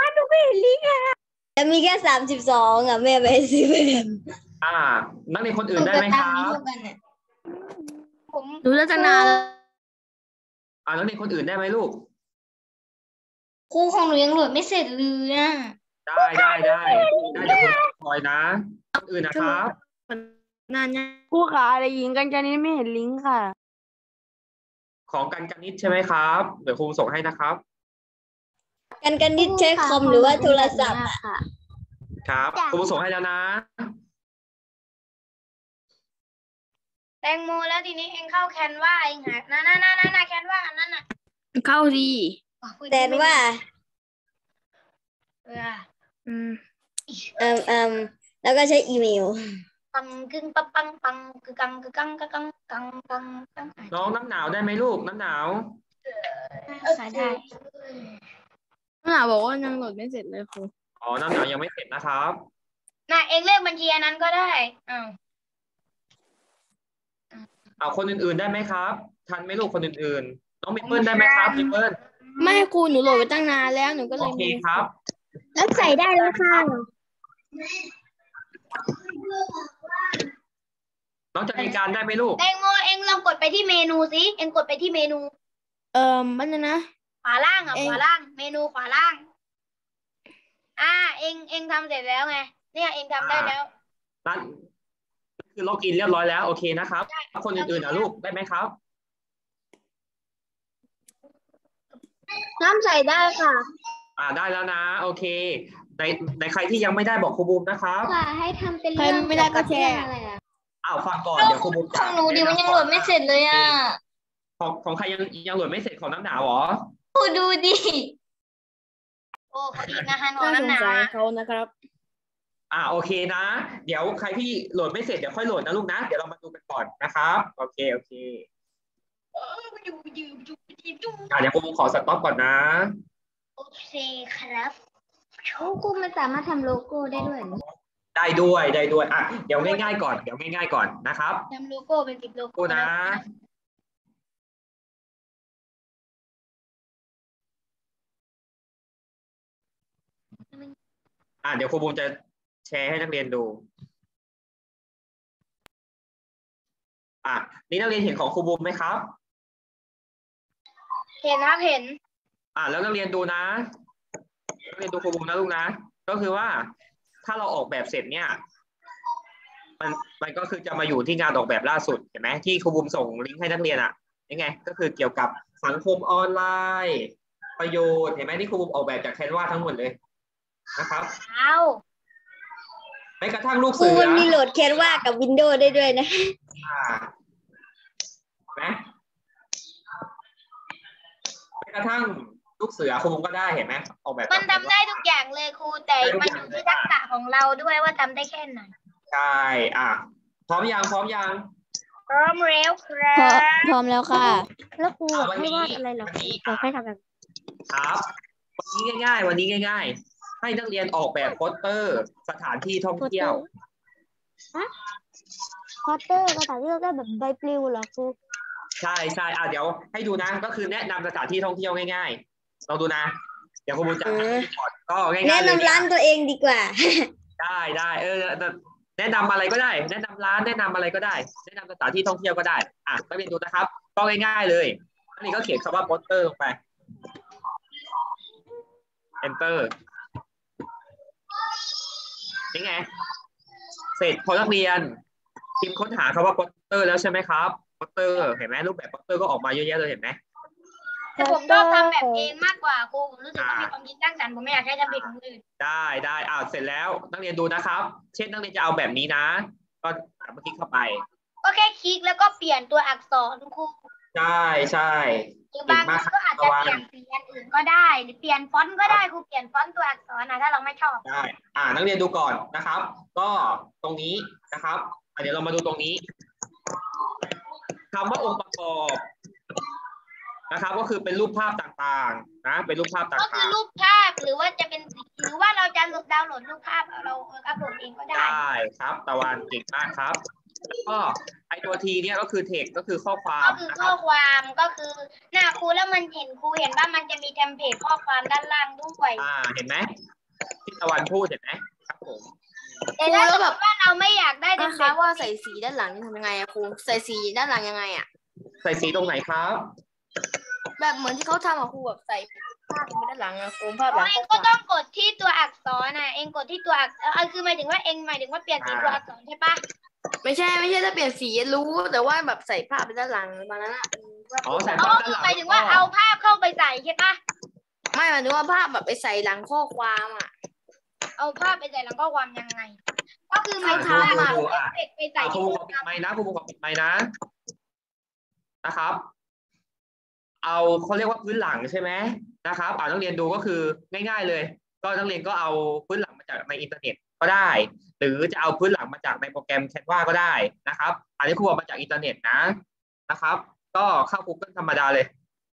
แล้วมีแค่สามสิบสองอ่ะแม่ไปซื้อไปกันอ่า นักเรียนคนอื่นได้ไหมครับผมดูแล้วตั้งนานแล้วอ่านักเรียนคนอื่นได้ไหมลูกครูของหนูยังโหลดไม่เสร็จเลยอ่ะได้ได้ได้ได้เดี๋ยวคุณคอยนะคนอื่นนะครับนานยังครูขาอะไรยิงกันจันนี้ไม่เห็นลิงก์ค่ะของกันกันนิดใช่ไหมครับ เดี๋ยวครูส่งให้นะครับกันกันนิดใช้คอมหรือว่าโทรศัพท์อ่ะครับครูส่งให้แล้วนะแตงโมแล้วทีนี้เองเข้าแคนวาเองหานั่นนั่นนั่นนั่นแคนวาอันนั้นน่ะเข้าดีแต่ว่าเอออืมเอ่มเอ่มแล้วก็ใช้อีเมลปังกึ่งปังปังปังกึกังกึกังกึกังกังกังกังน้องน้ำหนาวได้ไหมลูกน้ำหนาวขายได้น่าบอกว่ายังโหลดไม่เสร็จเลยครูอ๋อน้ำหนาวยังไม่เสร็จนะครับน่ะเองเลือกบัญชีอันนั้นก็ได้อ้าวเอาคนอื่นๆได้ไหมครับ ทันไหมลูกคนอื่นๆ น้องมิเปิลได้ไหมครับมิเปิลไม่ครูหนูโหลดไปตั้งนานแล้วหนูก็เลโอย เคมีครับแล้วใส่ได้แล้วค่ะน้องจะมีการได้ไหมลูกแตงโมเองลองกดไปที่เมนูสิเองกดไปที่เมนูเอ่อมันนะนะขวาล่างอ่ะเองขวาล่าง เมนูขวาล่าง อ่า เองเองทำเสร็จแล้วไงเนี่ยเองทำได้แล้วนั่นคือล็อกอินเรียบร้อยแล้วโอเคนะครับ คนอื่นๆนะลูกได้ไหมครับน้ำใส่ได้ค่ะอ่าได้แล้วนะ โอเคในในใครที่ยังไม่ได้บอกครูบูมนะครับค่ะให้ทำเป็นใครเรื่องไม่ได้ก็แชร์อะไรอ่ะอ้าวฟังก่อนเดี๋ยวครูบูมของหนูดิมันยังโหลดไม่เสร็จเลยอ่ะของของใครยังยังโหลดไม่เสร็จของน้ำหนาวเหรอครูดูดิโอ้เขาอีกนะฮันขอน่าง สน้ำงหนาสัยเขานะครับอ่าโอเคนะ เดี๋ยวใครที่โหลดไม่เสร็จเดี๋ยวค่อยโหลดนะลูกนะเดี๋ยวเรามาดูกันก่อนนะครับโอเคโอเคอ่าเดี๋ยวครูบูมขอสต็อปก่อนนะโอเคครับโอ้กูมันสามารถทำโลโก้ได้ด้วยได้ด้วยได้ด้วยอ่ะเดี๋ยวง่ายๆก่อนเดี๋ยวง่ายๆก่อนนะครับทำโลโก้เป็นติดโลโก้กูนะ อ่ะเดี๋ยวครูบูมจะแชร์ให้นักเรียนดูอ่ะนี่นักเรียนเห็นของครูบูมไหมครับเห็นครับเห็นอ่ะแล้วนักเรียนดูนะนักเรียนดูครูบูมนะลูกนะก็คือว่าถ้าเราออกแบบเสร็จเนี่ยมันมันก็คือจะมาอยู่ที่งานออกแบบล่าสุดเห็นไหมที่ครูบูมส่งลิงก์ให้นักเรียนอ่ะยังไงก็คือเกี่ยวกับสังคมออนไลน์ ประโยชน์เห็นไหมที่ครูบูมออกแบบจากแคนวาทั้งหมดเลยนะครับเอาแม้กระทั่งลูกกูเสือมันมีโหลดแคนวากับวินโดว์ได้ด้วยนะอ่าไหมแม้กระทั่งลูกเสือครูบูมก็ได้เห็นไหมออกแบบมันทำได้ทุกอย่างเลยครูแต่มันอยู่ที่ทักษะของเราด้วยว่าทำได้แค่ไหนใช่อ่ะพร้อมยังพร้อมยังพร้อมแล้วครัพร้อบ มพร้อมแล้วค่ะ แล้วครูแบบวันให้นี้วาดอะไรเหรอวันนี้เราให้ทำแบบครับวันนี้ง่ายๆ วันนี้ง่าย ๆ ให้นักเรียนออกแบบโปสเตอร์สถานที่ท่องเที่ยวฮะพอตเตอร์ภาษาที่เราได้แบบใบปลิวเหรอครูใช่ใช่อ่ะเดี๋ยวให้ดูนะก็คือแนะนำสถานที่ท่องเที่ยวง่ายๆลองดูนะเดี๋ยวครูบูมจะให้ดูก่อนก็ง่ายๆแนะเลยนำร้านตัวเองดีกว่าได้ได้เออแนะนำอะไรก็ได้ แนะนำร้านแนะนำอะไรก็ได้ แนะนำสถานที่ท่องเที่ยวก็ได้อ่ะนักเรียนดูนะครับก็ง่ายๆเลยนักเรียนก็เขียนคำว่าโปสเตอร์ลงไป enter นี่ไงเสร็จพอนักเรียนพิมพ์ค้นหาคำว่าโปสเตอร์แล้วใช่ไหมครับโปสเตอร์เห็นไหมรูปแบบโปสเตอร์ก็ออกมาเยอะแยะเลยเห็นไหมแต่ผมชอบทำแบบเองมากกว่าครูผมรู้สึกว่ามีความคิดสร้างสรรค์ผมไม่อยากใช้ทำแบบของอื่นได้ได้อ่าเสร็จแล้วนักเรียนดูนะครับ เช่นนักเรียนจะเอาแบบนี้นะ ก็เมื่อกี้เข้าไปก็แค่คลิกแล้วก็เปลี่ยนตัวอักษรครูใช่ใช่หรือบางคนก็อาจจะเปลี่ยนสีอันอื่นก็ได้หรือเปลี่ยนฟอนต์ก็ได้ครูเปลี่ยนฟอนต์ตัวอักษรนะถ้าเราไม่ชอบได้อ่านักเรียนดูก่อนนะครับ ก็ตรงนี้นะครับอ่ะเดี๋ยวเรามาดูตรงนี้คำว่าองค์ประกอบนะครับ ก็คือเป็นรูปภาพต่างๆนะเป็นรูปภาพต่างๆก็คือรูปภาพหรือว่าจะเป็นสีหรือว่าเราจะดาวน์โหลดรูปภาพเราอัพโหลดเองก็ได้ได้ครับตะวันเก่งมากครับแล้วก็ไอตัวทีเนี่ยก็คือ text ก็คือข้อความก็คือนะคข้รัอบ ความก็คือหน้าครูแล้วมันเห็นครูเห็นว่ามันจะมีเทมเพลตข้อความด้านล่างด้วยอ่าเห็นไหมที่ตะวันพูดเห็นไหมครับผมแต่ถ้าสมมติว่าเราไม่อยากได้เทมเพลคะตว่าใส่สีด้านหลังทำยังไงอะครูใส่สีด้านหลังยังไงอะใส่สีตรงไหนครับแบบเหมือนที่เขาทำอะครูแบบใส่ภาพไปด้านหลังอะครูภาพหลังเองก็ต้องกดที่ตัวอักษรนะเองกดที่ตัวอักษรเออคือหมายถึงว่าเองหมายถึงว่าเปลี่ยนสีตัวอักษรใช่ปะไม่ใช่ไม่ใช่ถ้าเปลี่ยนสีรู้แต่ว่าแบบใส่ภาพไปด้านหลังตอนนั้นอะอ๋อใส่อ๋ภาอพด้านหลังหมายถึงว่าเอาภาพเข้าไปใส่ใช่ปะไม่หมายถึงว่าภาพแบบไปใส่หลังข้อความอะเอาภาพไปใส่หลังข้อความยังไง ก็คือหมายถึงอ่าว่าดูเอาดูเออ่ะฟเฟกต์ไปใส่อ่าครูที่ขอปิดไมค์นะครูขอปิดไมค์นะนะครับ เอาเขาเรียกว่าพื้นหลังใช่ไหมนะครับอ่านักเรียนดูก็คือง่ายๆเลย ก็นักเรียนก็เอาพื้นหลังมาจากในอินเทอร์เน็ตก็ได้ หรือจะเอาพื้นหลังมาจากในโปรแกรม Canva ก็ได้นะครับ อันนี้ครูเอามาจากอินเทอร์เน็ตนะนะครับ ก็เข้า Google ธรรมดาเลย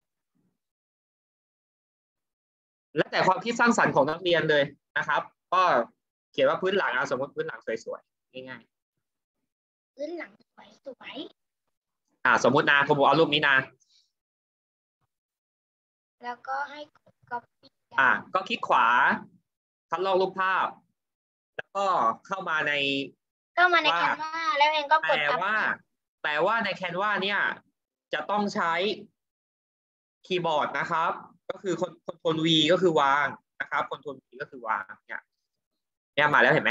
และแต่ความคิดสร้างสรรค์ของนักเรียนเลยนะครับ ก็เขียนว่าพื้นหลังเอาสมมติพื้นหลังสวยๆง่ายพื้นหลังสวยสวยๆอ่าสมมตินะครูบอกเอารูปนี้นะแล้วก็ให้กด copy อ่าก็คลิกขวาคัดลอกรูปภาพ แล้วก็เข้ามาในเข้ามาใน Canva แล้วเองก็กดแต่ว่าแต่ว่าใน Canva เนี่ยจะต้องใช้คีย์บอร์ดนะครับ ก็คือคนคอนโทรล V ก็คือวางนะครับคอนโทรล V ก็คือวางเนี่ยเนี่ยมาแล้วเห็นไหม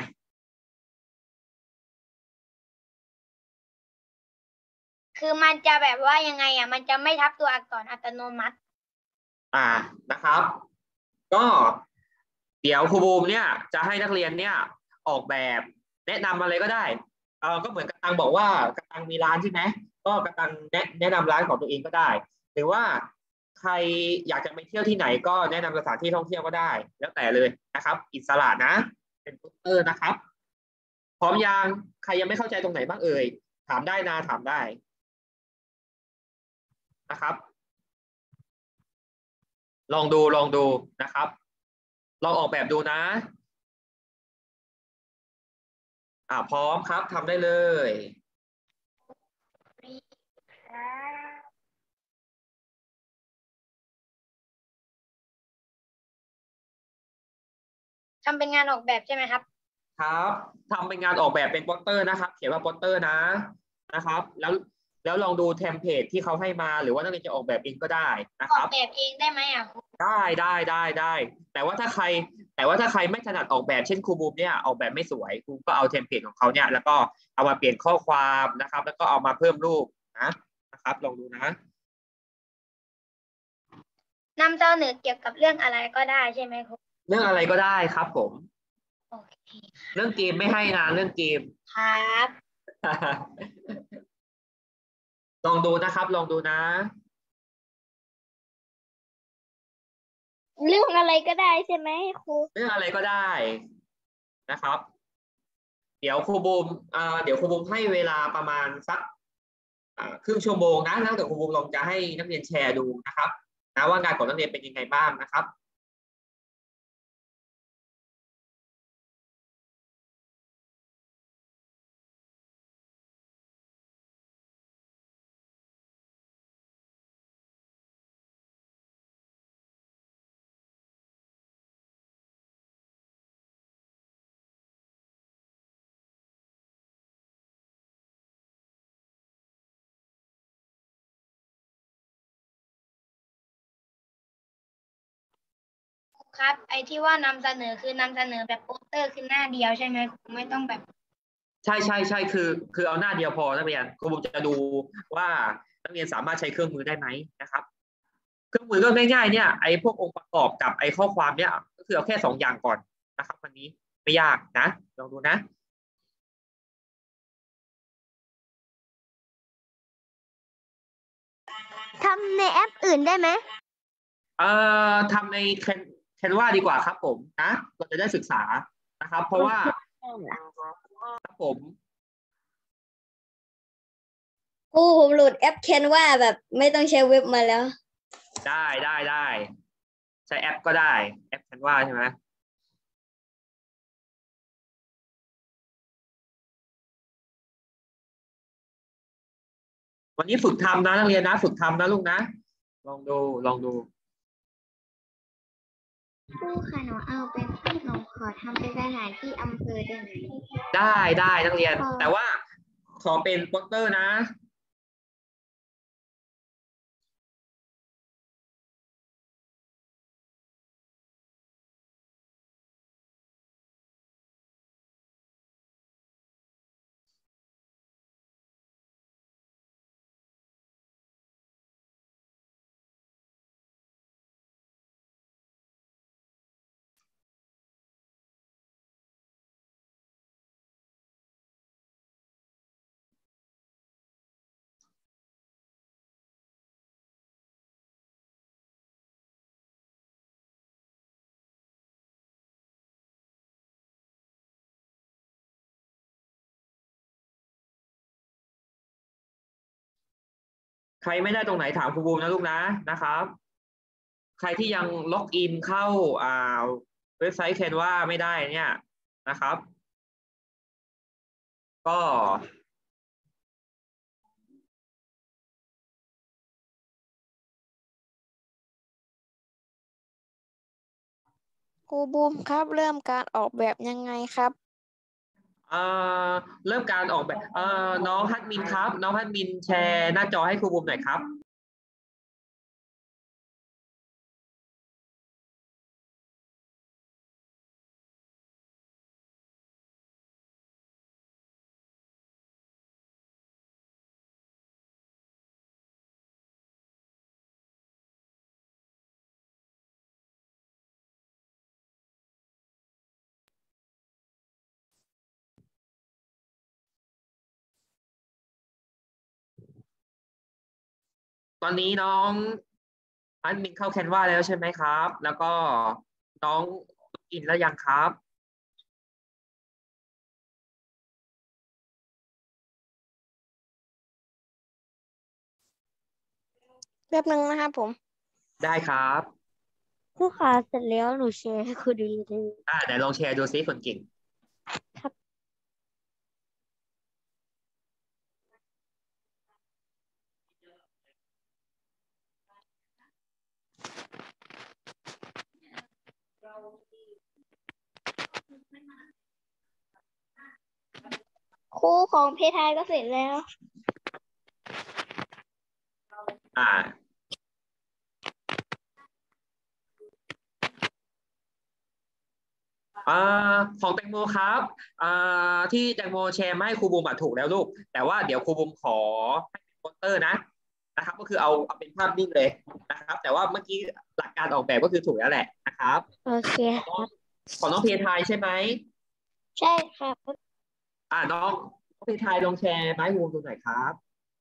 คือมันจะแบบว่ายังไงอ่ะมันจะไม่ทับตัวอักษรอัตโนมัติอ่านะครับ ก็เดี๋ยวครูบูมเนี่ยจะให้นักเรียนเนี่ยออกแบบแนะนำอะไรก็ได้เออก็เหมือนกระตังบอกว่ากระตังมีร้านใช่ไหมก็กระตังแนะแนะนำร้านของตัวเองก็ได้ หรือว่าใครอยากจะไปเที่ยวที่ไหนก็แนะนำสถานที่ท่องเที่ยวก็ได้ แล้วแต่เลยนะครับ อิสระนะเป็นโปสเตอร์นะครับ พร้อมยังใครยังไม่เข้าใจตรงไหนบ้างเอ่ยถามได้นะถามได้นะครับลองดูลองดูนะครับลองออกแบบดูนะอ่าพร้อมครับทำได้เลยทำเป็นงานออกแบบใช่ไหมครับครับทำเป็นงานออกแบบเป็นโปสเตอร์นะครับเขียนว่าโปสเตอร์นะนะครับแล้วแล้วลองดูเทมเพลตที่เขาให้มาหรือว่านักเรียนจะออกแบบเองก็ได้นะคออรักบแบบเองได้ไหมอ่ะได้ได้ได้ได้แต่ว่าถ้าใครแต่ว่าถ้าใครไม่ถนัดออกแบบเช่นครูบูมเนี่ยออกแบบไม่สวยครูก็เอาเทมเพลตของเขาเนี่ยแล้วก็เอามาเปลี่ยนข้อความนะครับแล้วก็เอามาเพิ่มรูปนะนะครับลองดูนะนำเสนอเกี่ยวกับเรื่องอะไรก็ได้ใช่ไหมครับเรื่องอะไรก็ได้ครับผมโอเคเรื่องเกมไม่ให้นะเรื่องเกมครับลองดูนะครับลองดูนะเรื่องอะไรก็ได้ใช่ไหมครูเรื่องอะไรก็ได้นะครับเดี๋ยวครูบูมอ่าเดี๋ยวครูบูมให้เวลาประมาณสักอ่าครึ่งชั่วโมงนะแล้วเดี๋ยวครูบูมลองจะให้นักเรียนแชร์ดูนะครับนะว่างานของนักเรียนเป็นยังไงบ้างนะครับครับไอ้ที่ว่านำเสนอคือนำเสนอแบบโปสเตอร์คือหน้าเดียวใช่ไหมไม่ต้องแบบใช่ใช่ใช่คือคือเอาหน้าเดียวพอนักเรียนครูบูมจะดูว่านักเรียนสามารถใช้เครื่องมือได้ไหมนะครับเครื่องมือก็ง่ายๆเนี่ยไอ้พวกองค์ประกอบกับไอ้ข้อความเนี่ยก็คือเอาแค่สองอย่างก่อนนะครับวันนี้ไม่ยากนะลองดูนะทำในแอปอื่นได้ไหมเอ่อทำในแคนแคนวาดีกว่าครับผมนะเราจะได้ศึกษานะครับเพราะว่าครับผมครูผมโหลดแอปแคนวาแบบไม่ต้องใช้เว็บมาแล้วได้ได้ได้ใช้แอปก็ได้แอปแคนวาใช่ไหมวันนี้ฝึกทำนะนักเรียนนะฝึกทำนะลูกนะลองดูลองดูครูค่ะหนูเอาเป็นหนูขอทำเป็นสถานที่อำเภอได้ไหมได้ได้นักเรียนแต่ว่าขอเป็นโปสเตอร์นะใครไม่ได้ตรงไหนถามครูบูมนะลูกนะนะครับใครที่ยังล็อกอินเข้าอ่าเว็บไซต์แคนวาไม่ได้เนี่ยนะครับก็ครูบูมครับเริ่มการออกแบบยังไงครับเอ่อเริ่มการออกแบบเอ่อน้องฮัดมินครับน้องฮัดมินแชร์หน้าจอให้ครูบูมหน่อยครับตอนนี้น้องฮัดมินเข้าแคนวาแล้วใช่ไหมครับแล้วก็น้องล็อกอินแล้วยังครับแป๊บนึงนะครับผมได้ครับครูขาเสร็จแล้วหนูแชร์ให้ครูดูเลยอ่าไหนลองแชร์ดูซิคนเก่งครูของเพทายก็เสร็จแล้วอ่าอ่าของแตงโมครับอ่าที่แตงโมแชร์มาให้ครูบุมถูกแล้วลูกแต่ว่าเดี๋ยวครูบุมขอให้เป็นโปสเตอร์นะนะครับก็คือเอาเอาเป็นภาพนิ่งเลยนะครับแต่ว่าเมื่อกี้หลักการออกแบบก็คือถูกแล้วแหละนะครับโอเคครับของน้องเพทายใช่ไหมใช่ครับอ่าน้องเพทายลองแชร์มาให้ครูบุมดูหน่อยครับ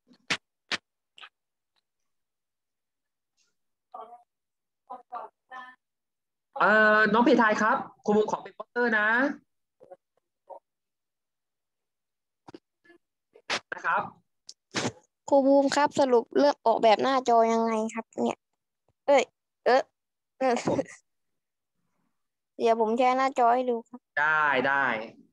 เอ่อน้องเพทายครับครูบุมขอเป็นโปสเตอร์นะนะครับครูบูมครับสรุปเรื่องออกแบบหน้าจอยังไงครับ เนี่ย เอ้ย เออเออเดี๋ยวผมแชร์หน้าจอให้ดูครับได้ได้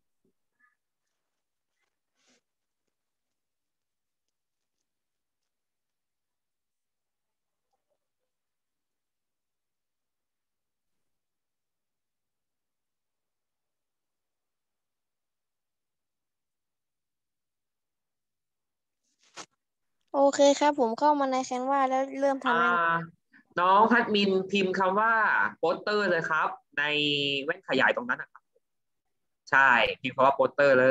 โอเคครับ ผมเข้ามาในแคนวาแล้วเริ่มทำยังอ่าน้องพัดมินพิมพ์คำว่าโปสเตอร์เลยครับ ในแว่นขยายตรงนั้นนะครับใช่พิมพ์คำว่าโปสเตอร์เลย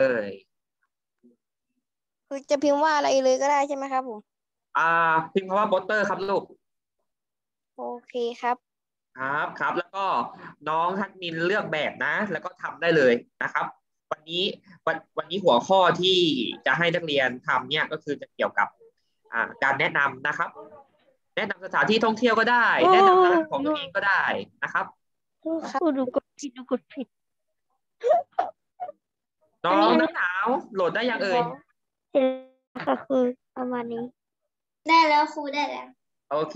คือจะพิมพ์ว่าอะไรเลยก็ได้ใช่ไหมครับผมอ่าพิมพ์คำว่าโปสเตอร์ครับลูกโอเคครับครับครับ แล้วก็น้องพัดมินเลือกแบบนะ แล้วก็ทำได้เลยนะครับ วันนี้วันวันนี้หัวข้อที่จะให้นักเรียนทำเนี่ยก็คือจะเกี่ยวกับอ่าการแนะนำนะครับ แนะนำสถานที่ท่องเที่ยวก็ได้ แนะนำร้านของตัวเองก็ได้นะครับครับดูกดผิดดูกดผิดน้องน้ำหนาวโหลดได้ยังเอ่ยเห็นค่ะคือประมาณนี้ได้แล้วครูได้แล้วโอเค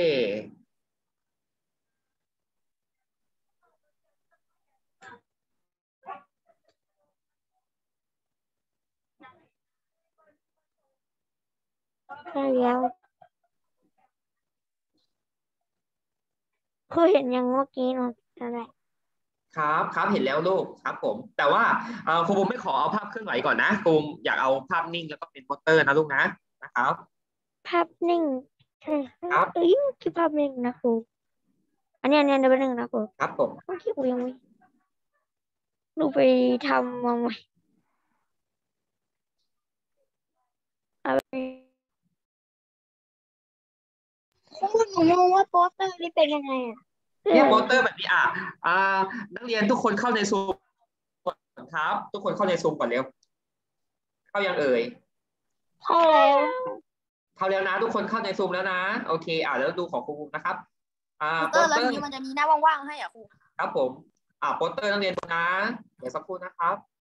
ใช่แล้วคือเห็นยังเมื่อกี้เนาะอะไรครับครับเห็นแล้วลูกครับผม แต่ว่าเอ่อครูบุมไม่ขอเอาภาพเคลื่อนไหวก่อนนะครูบุมอยากเอาภาพนิ่งแล้วก็เป็นโปสเตอร์นะลูกนะนะครับภาพนิ่งใช่ครับเอ้ยคือภาพนิ่งนะครูอันนี้อันนี้เดี๋ยวแป๊บนึงนะครูครับผมเมื่อกี้ครูยังไม่หนูไปทำมาใหม่เอาไปครูหนูงงว่าโปสเตอร์นี่เป็นยังไงอ่ะเนี่ยโปสเตอร์แบบนี้อ่ะอ่านักเรียนทุกคนเข้าในซูมครับ ทุกคนเข้าในซูมก่อนเร็วเข้ายังเอ่ยเข้าแล้วเข้าแล้วนะ ทุกคนเข้าในซูมแล้วนะโอเคอ่าแล้วดูของครูบุมนะครับ อ่าโปโปสสเตอร์เตแล้วอทีร์นี้มันจะมีหน้าว่างๆให้อ่ะครูครับผมอ่าโปสเตอร์นักเรียนดูนะเดี๋ยวสักครู่นะครับ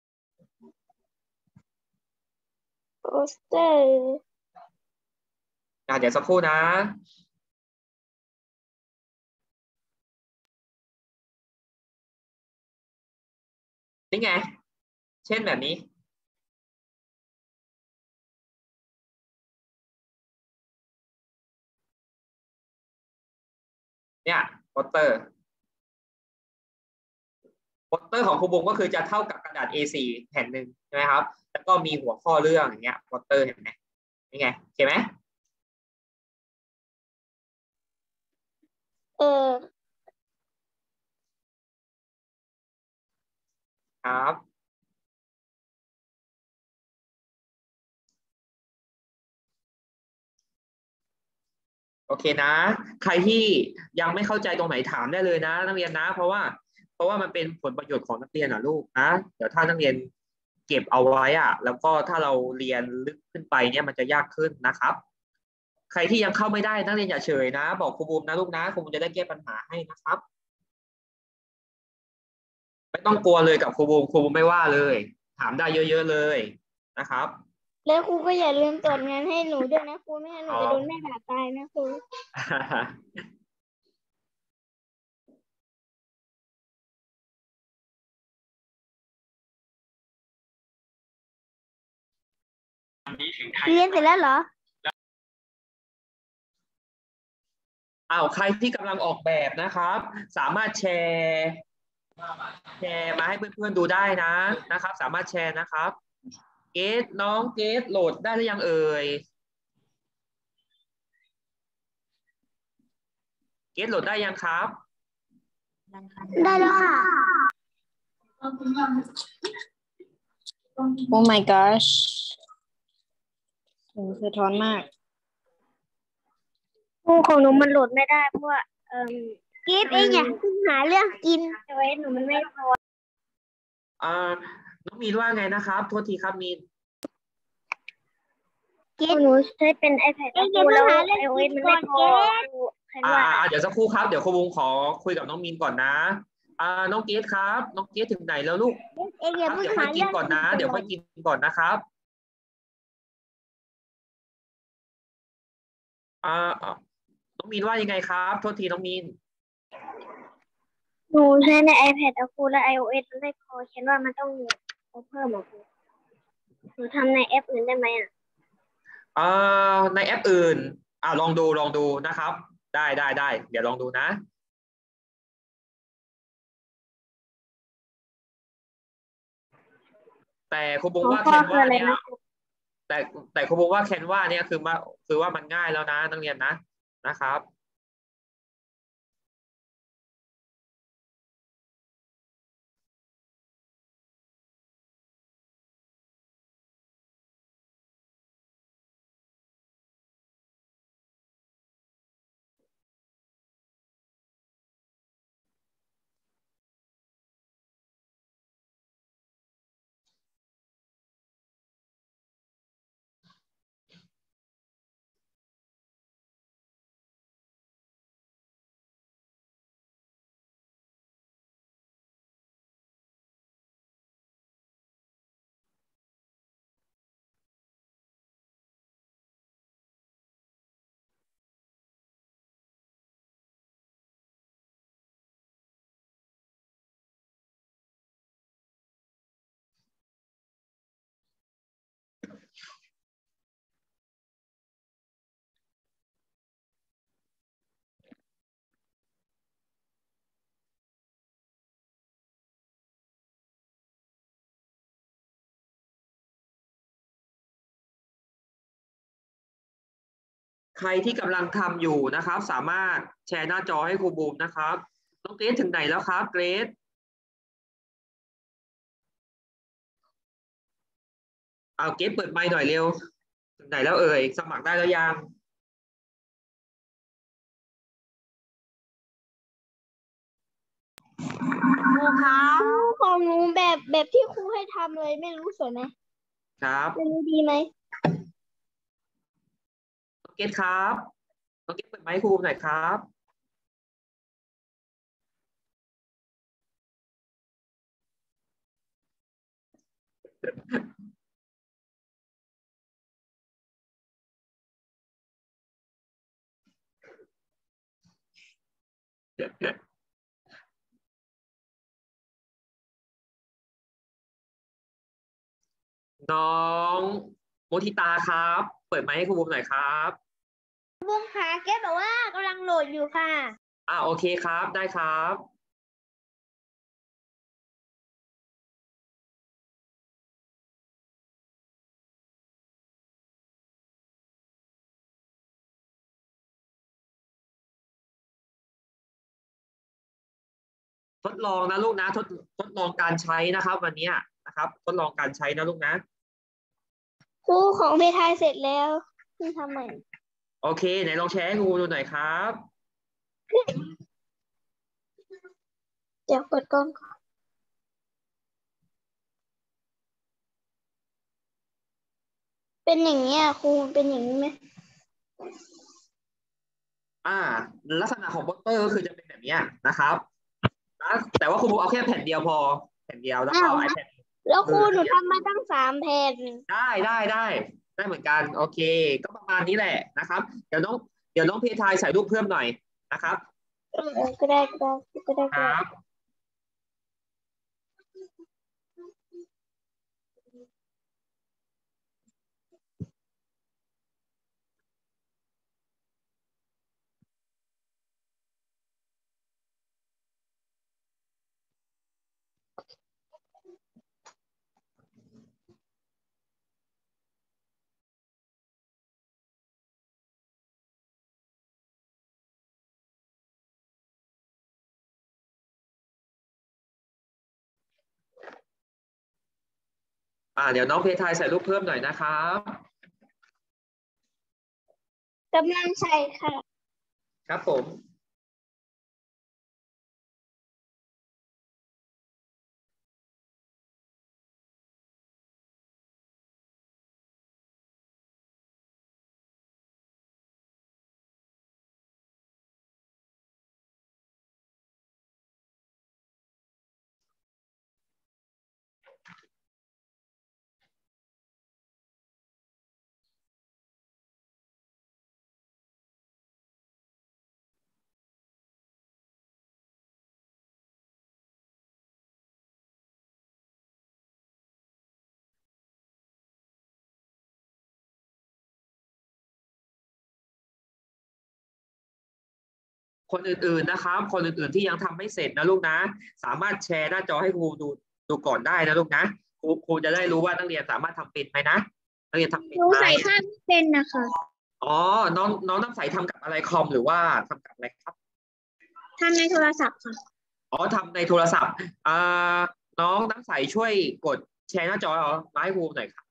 โปสเตอร์อ่าเดี๋ยวสักครู่นะนี่ไง เช่นแบบนี้เนี่ยโปสเตอร์โปสเตอร์ของครูบุมก็คือจะเท่ากับกระดาษ เอ โฟร์ แผ่นหนึ่งใช่ไหมครับแล้วก็มีหัวข้อเรื่องอย่างเงี้ยโปสเตอร์เห็นไหมนี่ไงเห็นไหมเออครับโอเคนะ ใครที่ยังไม่เข้าใจตรงไหนถามได้เลยนะนักเรียนนะ เพราะว่าเพราะว่ามันเป็นผลประโยชน์ของนักเรียนอ่ะลูกนะเดี๋ยวถ้านักเรียนเก็บเอาไว้อ่ะแล้วก็ถ้าเราเรียนลึกขึ้นไปเนี่ยมันจะยากขึ้นนะครับ ใครที่ยังเข้าไม่ได้นักเรียนอย่าเฉยนะบอกครูบูมนะลูกนะครูบูมจะได้แก้ปัญหาให้นะครับไม่ต้องกลัวเลยกับครูบูมครูบูมไม่ว่าเลย ถามได้เยอะๆเลยนะครับแล้วครูก็อย่าลืมตรวจงานให้หนูด้วยนะครูไม่งั้นหนูจะโดนแม่ด่าตายนะครูเรียนเสร็จแล้วเหรออ้าวใครที่กำลังออกแบบนะครับ สามารถแชร์แชร์มาให้เพื่อนๆดูได้นะนะครับ สามารถแชร์นะครับเกสน้องเกสโหลดได้หรือยังเอ่ยเกสโหลดได้ยังครับได้แล้วค่ะ Oh my gosh สะท้อนมากครูของหนูมันโหลดไม่ได้เพราะว่าเอ่อกิฟเองอยากหาเรื่องกินแต่ว่าหนูมันไม่พออ่าน้องมีนว่าไงนะครับโทษทีครับมีนกิฟหนูใช้เป็น iPad ครูแล้ว iOS มันไม่พอใครอ่าว่าอ่าเดี๋ยวสักครู่ครับเดี๋ยวครูบุ้งขอคุยกับน้องมีนก่อนนะอ่าน้องเกสครับน้องเกสถึงไหนแล้วลูกเองอย่าครับเพิ่งเดี๋ยวหาค่อยกิเรื่นองก่อนนะเดี๋ยวค่อยกินก่อนนะครับอ่าอ่าน้องมีนว่ายังไงครับโทษทีน้องมีนหนูใช้ใน iPad ครูและ iOS มันไม่พอฉันว่ามันต้องเอาเพิ่มอ่ะครูหนูทำในแอปอื่นได้ไหมอ่ะเอ่อในแอปอื่นอ่าลองดูลองดูนะครับได้ได้ได้เดี๋ยวลองดูนะแต่ครูบุ้งว่าแคนวาเนี่ยแต่แต่ครูบุ้งว่าแคนวาเนี่ยคือมาคือว่ามันง่ายแล้วนะนักเรียนนะนะครับใครที่กำลังทำอยู่นะครับ สามารถแชร์หน้าจอให้ครูบูมนะครับน้องเกรซถึงไหนแล้วครับเกรซเอาเกรซเปิดไมค์หน่อยเร็วถึงไหนแล้วเอ่ยสมัครได้แล้วยังครูครับของหนูแบบแบบที่ครูให้ทำเลยไม่รู้สวยไหมครับไม่รู้ดีไหมน้องเกรซครับน้องเกรซเปิดไมค์ให้ครูบูมหน่อยครับน้องโมทิตาครับ เปิดไมค์ให้ครูบูมหน่อยครับบุ้งค่ะแกบอกว่ากำลังโหลดอยู่ค่ะอ่าโอเคครับได้ครับทดลองนะลูกนะทดทดลองการใช้นะครับวันนี้นะครับทดลองการใช้นะลูกนะครูของเพทายเสร็จแล้วนี่ทำใหม่โอเคไหนลองแชร์ให้ครูดูหน่อยครับเดี๋ยวเปิดกล้องก่อนเป็นอย่างนี้ครูเป็นอย่างนี้ไหมอ่าลักษณะของโปสเตอร์ก็คือจะเป็นแบบนี้นะครับนะแต่ว่าครูบูมเอาแค่แผ่นเดียวพอแผ่นเดียวแล้วก็ไอแผ่นแล้วครูหนูทำมาตั้งสามแผ่นได้ได้ได้ได้เหมือนกันโอเคก็ประมาณนี้แหละนะครับเดี๋ยวน้องเดี๋ยวน้องเพทายใส่รูปเพิ่มหน่อยนะครับเออก็ได้ก็ได้ก็ได้ครับอ่าเดี๋ยวน้องเพทายใส่รูปเพิ่มหน่อยนะครับกำลังใส่ค่ะครับผมคนอื่นๆนะครับคนอื่นๆที่ยังทำไม่เสร็จนะลูกนะสามารถแชร์หน้าจอให้ครูดูดูก่อนได้นะลูกนะครูครูจะได้รู้ว่านักเรียนสามารถทำเป็นไหมนะนักเรียนทำเป็นหนูไหมใส่ภาพไม่เป็นนะคะอ๋อน้องน้องน้ำใสทำกับอะไรคอมหรือว่าทำกับอะไรครับทำในโทรศัพท์ค่ะอ๋อทำในโทรศัพท์อ่าน้องน้ำใสช่วยกดแชร์หน้าจอมาให้ครูหน่อยครับ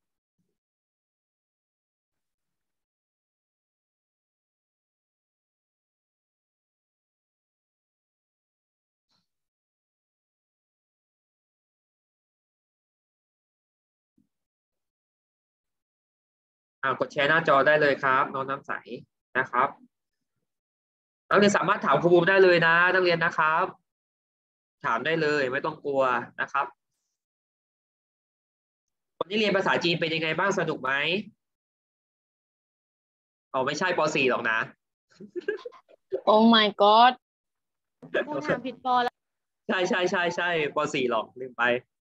อ่ากดแชร์หน้าจอได้เลยครับน้องน้ำใสนะครับนักเรียนสามารถถามครูบูมได้เลยนะนักเรียนนะครับถามได้เลยไม่ต้องกลัวนะครับวันนี้เรียนภาษาจีนเป็นยังไงบ้างสนุกไหมอ๋อไม่ใช่ป .สี่ หรอกนะโอ้ my god ต้องถามผิดปอแล้วใช่ใช่ใช่ใช่ป .สี่ หรอกลืมไป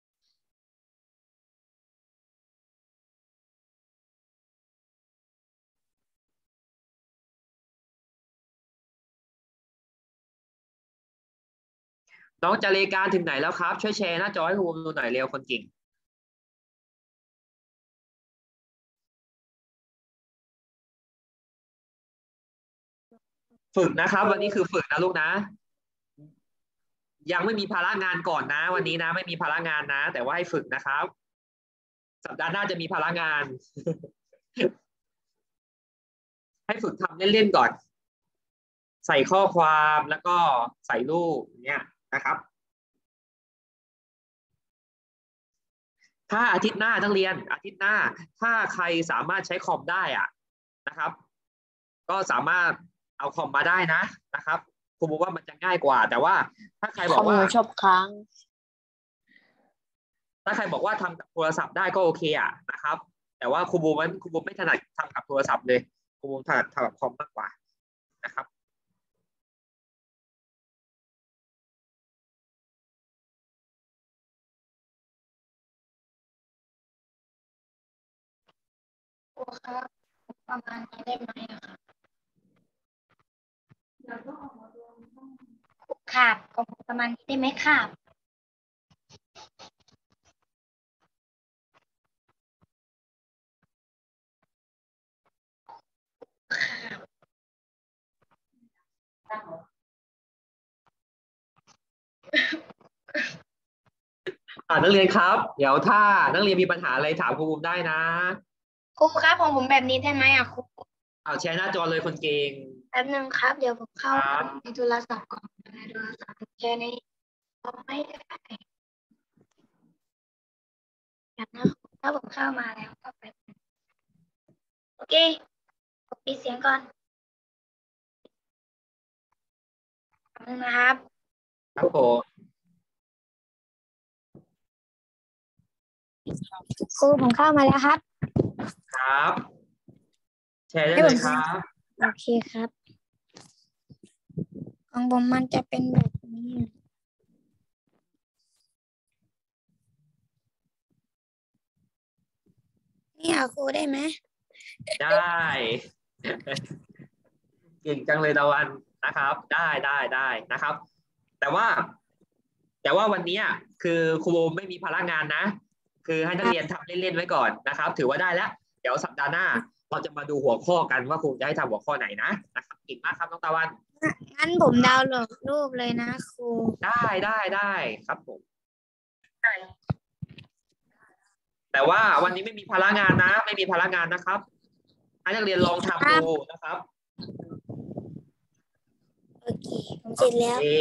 น้องจะเรียนการถึงไหนแล้วครับช่วยแชร์หน้าจอให้ครูบูมดูหน่อยเร็วคนเก่งฝึกนะครับวันนี้คือฝึกนะลูกนะยังไม่มีภาระงานก่อนนะวันนี้นะไม่มีภาระงานนะแต่ว่าให้ฝึกนะครับสัปดาห์หน้าจะมีภาระงาน ให้ฝึกทำเล่นๆก่อนใส่ข้อความแล้วก็ใส่รูปเนี่ยนะครับถ้าอาทิตย์หน้านักเรียนอาทิตย์หน้าถ้าใครสามารถใช้คอมได้อะนะครับก็สามารถเอาคอมมาได้นะนะครับครูบอกว่ามันจะง่ายกว่าแต่ว่าถ้าใครบอกว่าชอบค้างถ้าใครบอกว่าทำกับโทรศัพท์ได้ก็โอเคอ่ะนะครับแต่ว่าครูบูมมันครูบูมไม่ถนัดทำกับโทรศัพท์เลยครูบูมถนัดทำกับคอมมากกว่านะครับครูครับประมาณนี้ได้ไหมอะคะครับประมาณนี้ได้ไหมครับอ่านักเรียนครับเดี๋ยวถ้านักเรียนมีปัญหาอะไรถามครูบูมได้นะครูครับของผมแบบนี้ได้ไหมอะครูเอาแชร์หน้าจอเลยคนเก่งแป๊บนึงครับเดี๋ยวผมเข้าครับในโทรศัพท์ก่อนในโทรศัพท์แชร์ในคอมไม่ได้แบบนะถ้าผมเข้ามาแล้วก็ไปโอเคผมปิดเสียงก่อนแป๊บนึงนะครับครับผมครูผมเข้ามาแล้วครับครับแชร์ได้เลยครับโอเคครับของผมมันจะเป็นแบบนี้นี่เอาครูได้ไหมได้เก่งจังเลยตะวันนะครับได้ได้ได้นะครับแต่ว่าแต่ว่าวันนี้คือครูโบไม่มีภาระงานนะคือให้นักเรียนทำเล่นๆไว้ก่อนนะครับถือว่าได้แล้วเดี๋ยวสัปดาห์หน้าเราจะมาดูหัวข้อกันว่าครูจะให้ทำหัวข้อไหนนะนะครับเก่งมากครับน้องตะวันงั้นผมดาวน์โหลดรูปเลยนะครูได้ได้ได้ครับผมแต่ว่าวันนี้ไม่มีภาระงานนะ ไม่มีภาระงานนะครับให้นักเรียนลองทำดูนะครับโอเคผมเสร็จแล้วโอเค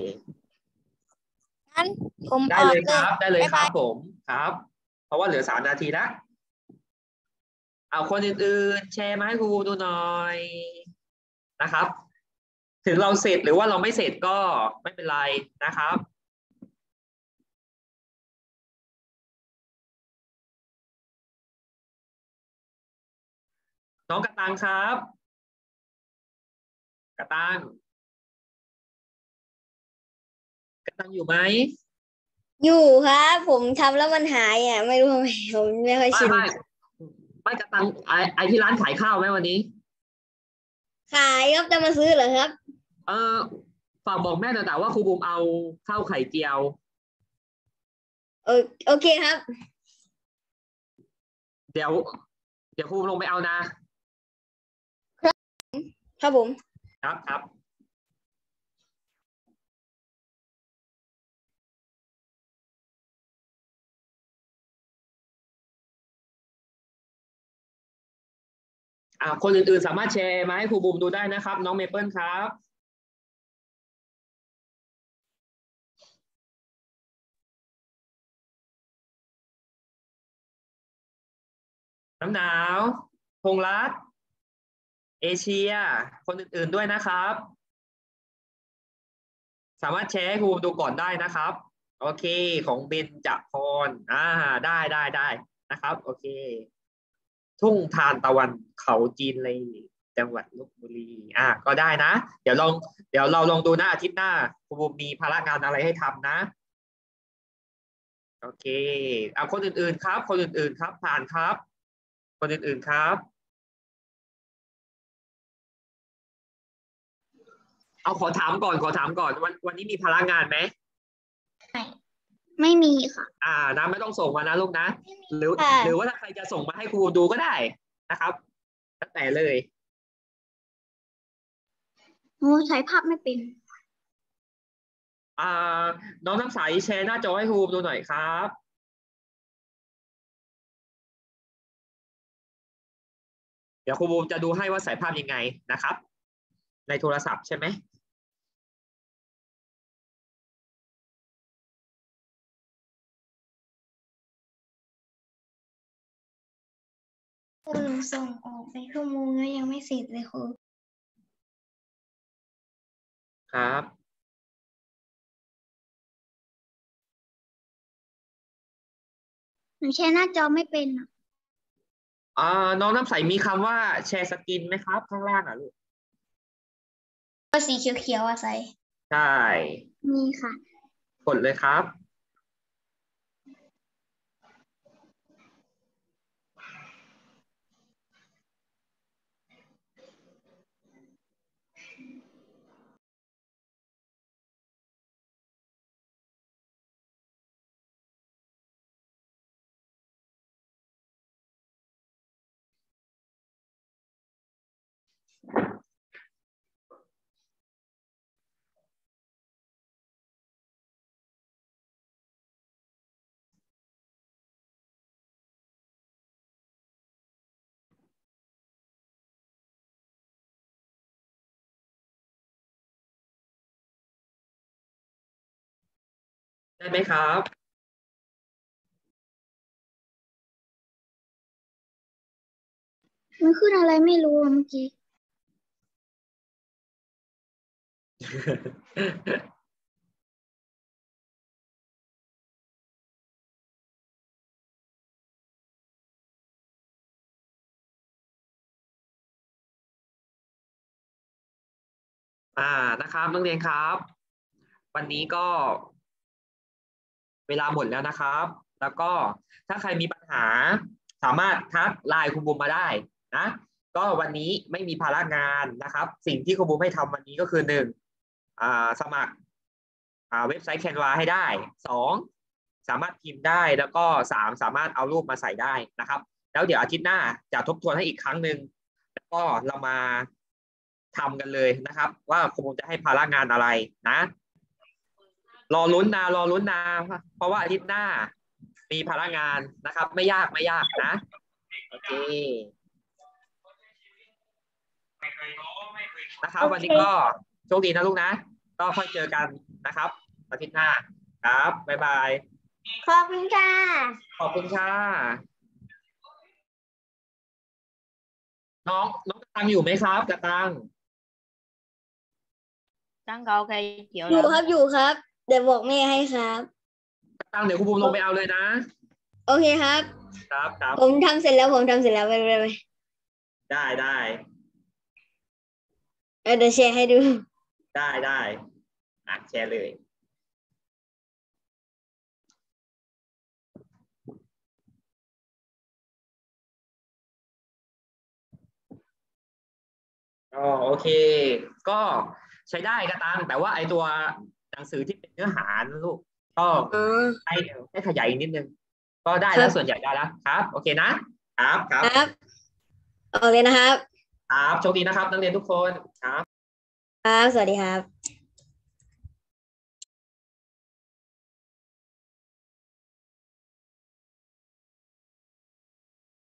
งั้นผมได้ออกเลยเลคยรับได้เลยบ๊ายครับายบผมครับ เพราะว่าเหลือสามนาทีแล้วเอาคนอื่นๆ แชร์มาให้ครูดูหน่อยนะครับ ถึงเราเสร็จหรือว่าเราไม่เสร็จก็ไม่เป็นไรนะครับ น้องกระตังครับกระตังกระตังอยู่ไหมอยู่ครับผมทำแล้วมันหายอ่ะ ไม่รู้ทำไมผมไม่ค่อยไม่ชินไม่ไม่กระตังไอไอที่ร้านขายข้าวไหมวันนี้ขายครับจะมาซื้อเหรอครับเออฝากบอกแม่หน่อยแต่ว่าครูบุมเอาข้าวไข่เจียวโอโอเคครับเดี๋ยว เดี๋ยวครูลงไปเอานะครับผมครับครับอ่าคนอื่นๆสามารถแชร์มาให้ครูบุมดูได้นะครับ น้องเมเปิลครับน้ำหนาวพงษ์รัตน์เอเชีย คนอื่นๆด้วยนะครับ สามารถแชร์ให้ครูดูก่อนได้นะครับโอเคของเบญจพรอ่าได้ได้ได้นะครับโอเคทุ่งทานตะวันเขาจีนเลยจังหวัดลพบุรีอ่าก็ได้นะเดี๋ยวลองเดี๋ยวเราลองดูนะอาทิตย์หน้าครูมีภาระงานอะไรให้ทำนะโอเคเอาคนอื่นๆครับคนอื่นๆครับผ่านครับคนอื่นๆครับเอาขอถามก่อนขอถามก่อนวันวันนี้มีภาระงานไหมไม่มีค่ะอ่านะไม่ต้องส่งมานะลูกนะหรือค่ะหรือว่าถ้าใครจะส่งมาให้ครูดูก็ได้นะครับแล้วแต่เลยหนูใช้ภาพไม่เป็นอ่าน้องน้ำใสแชร์หน้าจอให้ครูดูหน่อยครับ เดี๋ยวครูบูมจะดูให้ว่าใส่ภาพยังไงนะครับ ในโทรศัพท์ใช่ไหมครูหนูส่งออกไปชั่วโมงแล้วยังไม่เสร็จเลยครูครับหนูแชร์หน้าจอไม่เป็นอ่ะอ่าน้องน้ำใสมีคำว่าแชร์สกินไหมครับข้างล่างอ่ะลูกก็สีเขียวๆอ่ะใส่ใช่มีค่ะกดเลยครับ ได้ไหมครับมันขึ้นอะไรไม่รู้อะเมื่อกี้อ่านะครับนักเรียนครับ วันนี้ก็เวลาหมดแล้วนะครับ แล้วก็ถ้าใครมีปัญหาสามารถทักไลน์ครูบุมมาได้นะก็วันนี้ไม่มีภาระงานนะครับ สิ่งที่ครูบุมให้ทำวันนี้ก็คือหนึ่งอ่าสมัครอ่าเว็บไซต์ Canva ให้ได้สองสามารถพิมพ์ได้แล้วก็สามสามารถเอารูปมาใส่ได้นะครับ แล้วเดี๋ยวอาทิตย์หน้าจะทบทวนให้อีกครั้งหนึ่งแล้วก็เรามาทำกันเลยนะครับ ว่าครูบุมจะให้ภาระงานอะไรนะ รอลุ้นนะรอลุ้นนะเพราะว่าอาทิตย์หน้ามีพลังงานนะครับ ไม่ยากไม่ยากนะโอเคนะครับวันนี้ก็โชคดีนะลูกนะก็ค่อยเจอกันนะครับอาทิตย์หน้าครับบ๊ายบายขอบคุณค่ะขอบคุณค่ะน้องน้องกระตังอยู่ไหมครับกระตังตั้งเขาใครเขียวอยู่ครับอยู่ครับ เดี๋ยวบอกแม่ให้ครับกระตังเดี๋ยวครูภูมิลงไปเอาเลยนะโอเคครับครับครับผมทำเสร็จแล้วผมทำเสร็จแล้วไปไปไปได้ได้เออเดี๋ยวแชร์ให้ดูได้ได้อ่ะแชร์เลยอ๋อโอเค ก็ใช้ได้กระตังแต่ว่าไอตัวหนังสือที่เป็นเนื้อหานะลูกก็อ๋อให้ให้ขยายอีกนิดนึงก็ได้แล้วส่วนใหญ่ได้แล้วครับโอเคนะครับครับครับ โอเคนะครับครับโชคดีนะครับนักเรียนทุกคนครับครับ สวัสดีครับ